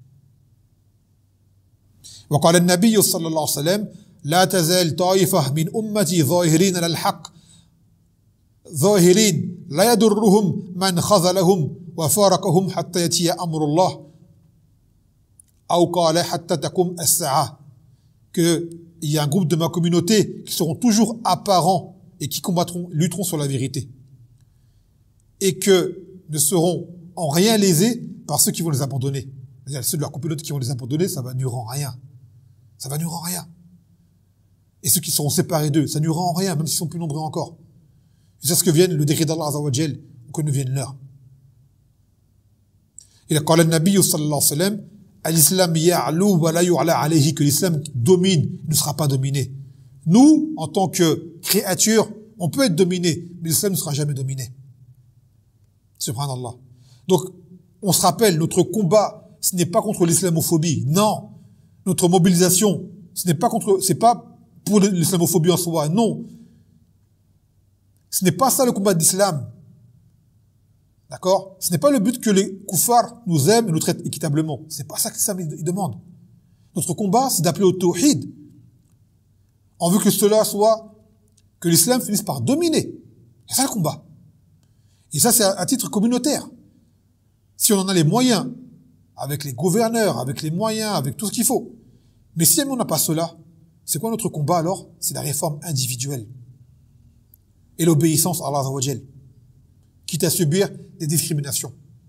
وقال النبي صلى الله عليه وسلم لا تزال طائفة من أمتي ظاهرين على الحق ظاهرين لا يضرهم من خذلهم وفارقهم حتى يأتي أمر الله أو قال حتى تقوم الساعة, que il y a un groupe de ma communauté qui seront toujours apparents et qui combattront, lutteront sur la vérité et que ne seront en rien lésés par ceux qui vont les abandonner. C'est-à-dire ceux de leur communauté qui vont les abandonner, ça va nuire en rien. Ça va nuire en rien. Et ceux qui seront séparés d'eux, ça nuira en rien, même s'ils sont plus nombreux encore. C'est ce que vienne le décret d'Allah Azza wa Jal, ou que ne vienne l'heure. Il a dit le Nabi sallallahu alayhi wa sallam, l'islam ya'lu wa la yu'la alayhi, que l'islam domine, ne sera pas dominé. Nous, en tant que créatures, on peut être dominé, mais l'islam ne sera jamais dominé. Subhanallah. Donc, on se rappelle, notre combat, ce n'est pas contre l'islamophobie. Non. Notre mobilisation, ce n'est pas contre, c'est pas pour l'islamophobie en soi. Non. Ce n'est pas ça le combat d'islam. D'accord? Ce n'est pas le but que les koufars nous aiment et nous traitent équitablement. C'est pas ça que l'islam demande. Notre combat, c'est d'appeler au tawhid. En vue que cela soit, que l'islam finisse par dominer. C'est ça le combat. Et ça, c'est à titre communautaire. Si on en a les moyens, avec les gouverneurs, avec les moyens, avec tout ce qu'il faut. Mais si on n'a pas cela, c'est quoi notre combat alors? C'est la réforme individuelle. Et l'obéissance à Allah Azza wa Jal, quitte à subir des discriminations.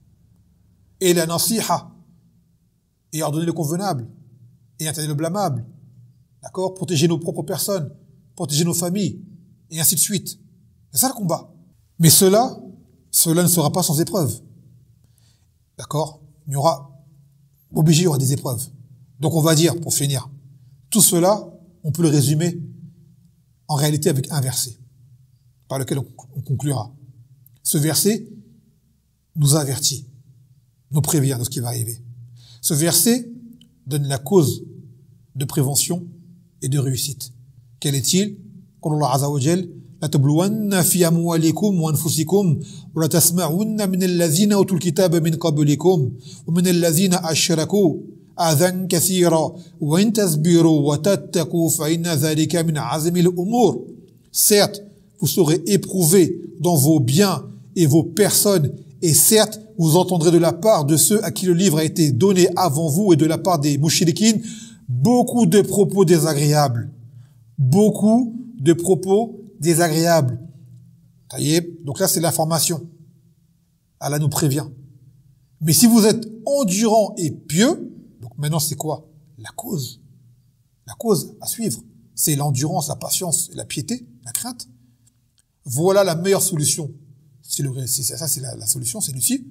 Et la nasiha, et ordonner le convenable, et interdire le blâmable. D'accord? Protéger nos propres personnes, protéger nos familles, et ainsi de suite. C'est ça le combat. Mais cela, cela ne sera pas sans épreuve. D'accord? Il y aura, obligé, il y aura des épreuves. Donc on va dire, pour finir, tout cela, on peut le résumer en réalité avec un verset, par lequel on, on conclura. Ce verset nous avertit, nous prévient de ce qui va arriver. Ce verset donne la cause de prévention et de réussite. Quel est-il? قال الله عز وجل لتبلون في أموالكم وأنفسكم ولتسمعن من الذين أوتوا الكتاب من قبلكم ومن الذين أشركوا أذى كثيرا وإن تصبروا وتتقوا فإن ذلك من عزم الأمور. Certes, vous serez éprouvés dans vos biens et vos personnes, et certes, vous entendrez de la part de ceux à qui le livre a été donné avant vous et de la part des mouchriquines beaucoup de propos désagréables. Beaucoup de propos désagréables. Donc là, c'est l'information. Allah nous prévient. Mais si vous êtes endurant et pieux, donc maintenant c'est quoi? La cause. La cause à suivre. C'est l'endurance, la patience, la piété, la crainte. Voilà la meilleure solution. C'est le, c'est, ça, c'est la, la solution, c'est Lucie.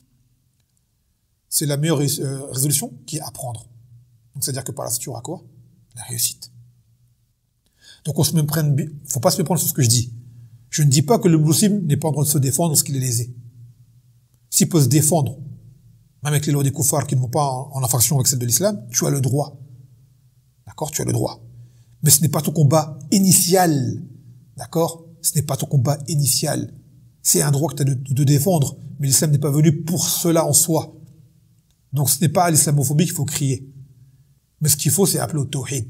C'est la meilleure euh, résolution qui est à prendre. Donc c'est-à-dire que par la suite, il y aura quoi? La réussite. Donc on se méprenne, faut pas se méprendre sur ce que je dis. Je ne dis pas que le musulman n'est pas en train de se défendre lorsqu'il est lésé. S'il peut se défendre, même avec les lois des koufars qui ne vont pas en, en infraction avec celle de l'islam, tu as le droit. D'accord? Tu as le droit. Mais ce n'est pas ton combat initial. D'accord? Ce n'est pas ton combat initial. C'est un droit que tu as de, de, de défendre, mais l'islam n'est pas venu pour cela en soi. Donc ce n'est pas à l'islamophobie qu'il faut crier. Mais ce qu'il faut, c'est appeler au tawhid.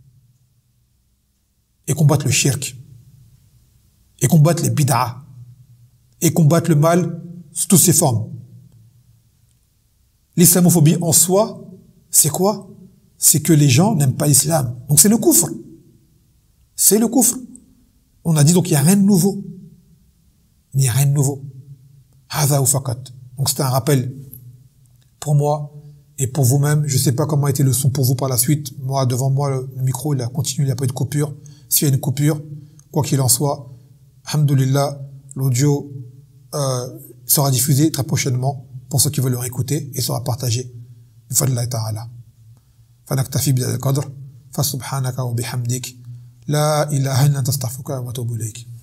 Et combattre le shirk. Et combattre les bid'ah. Et combattre le mal sous toutes ses formes. L'islamophobie en soi, c'est quoi? C'est que les gens n'aiment pas l'islam. Donc c'est le kufr. C'est le kufr. On a dit donc il n'y a rien de nouveau. Il n'y a rien de nouveau. Hadha ou fakat. Donc c'est un rappel pour moi et pour vous-même. Je ne sais pas comment a été le son pour vous par la suite. Moi, devant moi, le micro, il a continué, il n'y a pas eu de coupure. S'il y a une coupure, quoi qu'il en soit, alhamdoulilah, l'audio euh, sera diffusé très prochainement pour ceux qui veulent le réécouter et sera partagé. Bifadlillahi ta'ala. Fanaktafi bihadha al-qadr. Fasubhanaka wa bihamdik. La ilaha illa anta astaghfiruka wa atubu ilayk.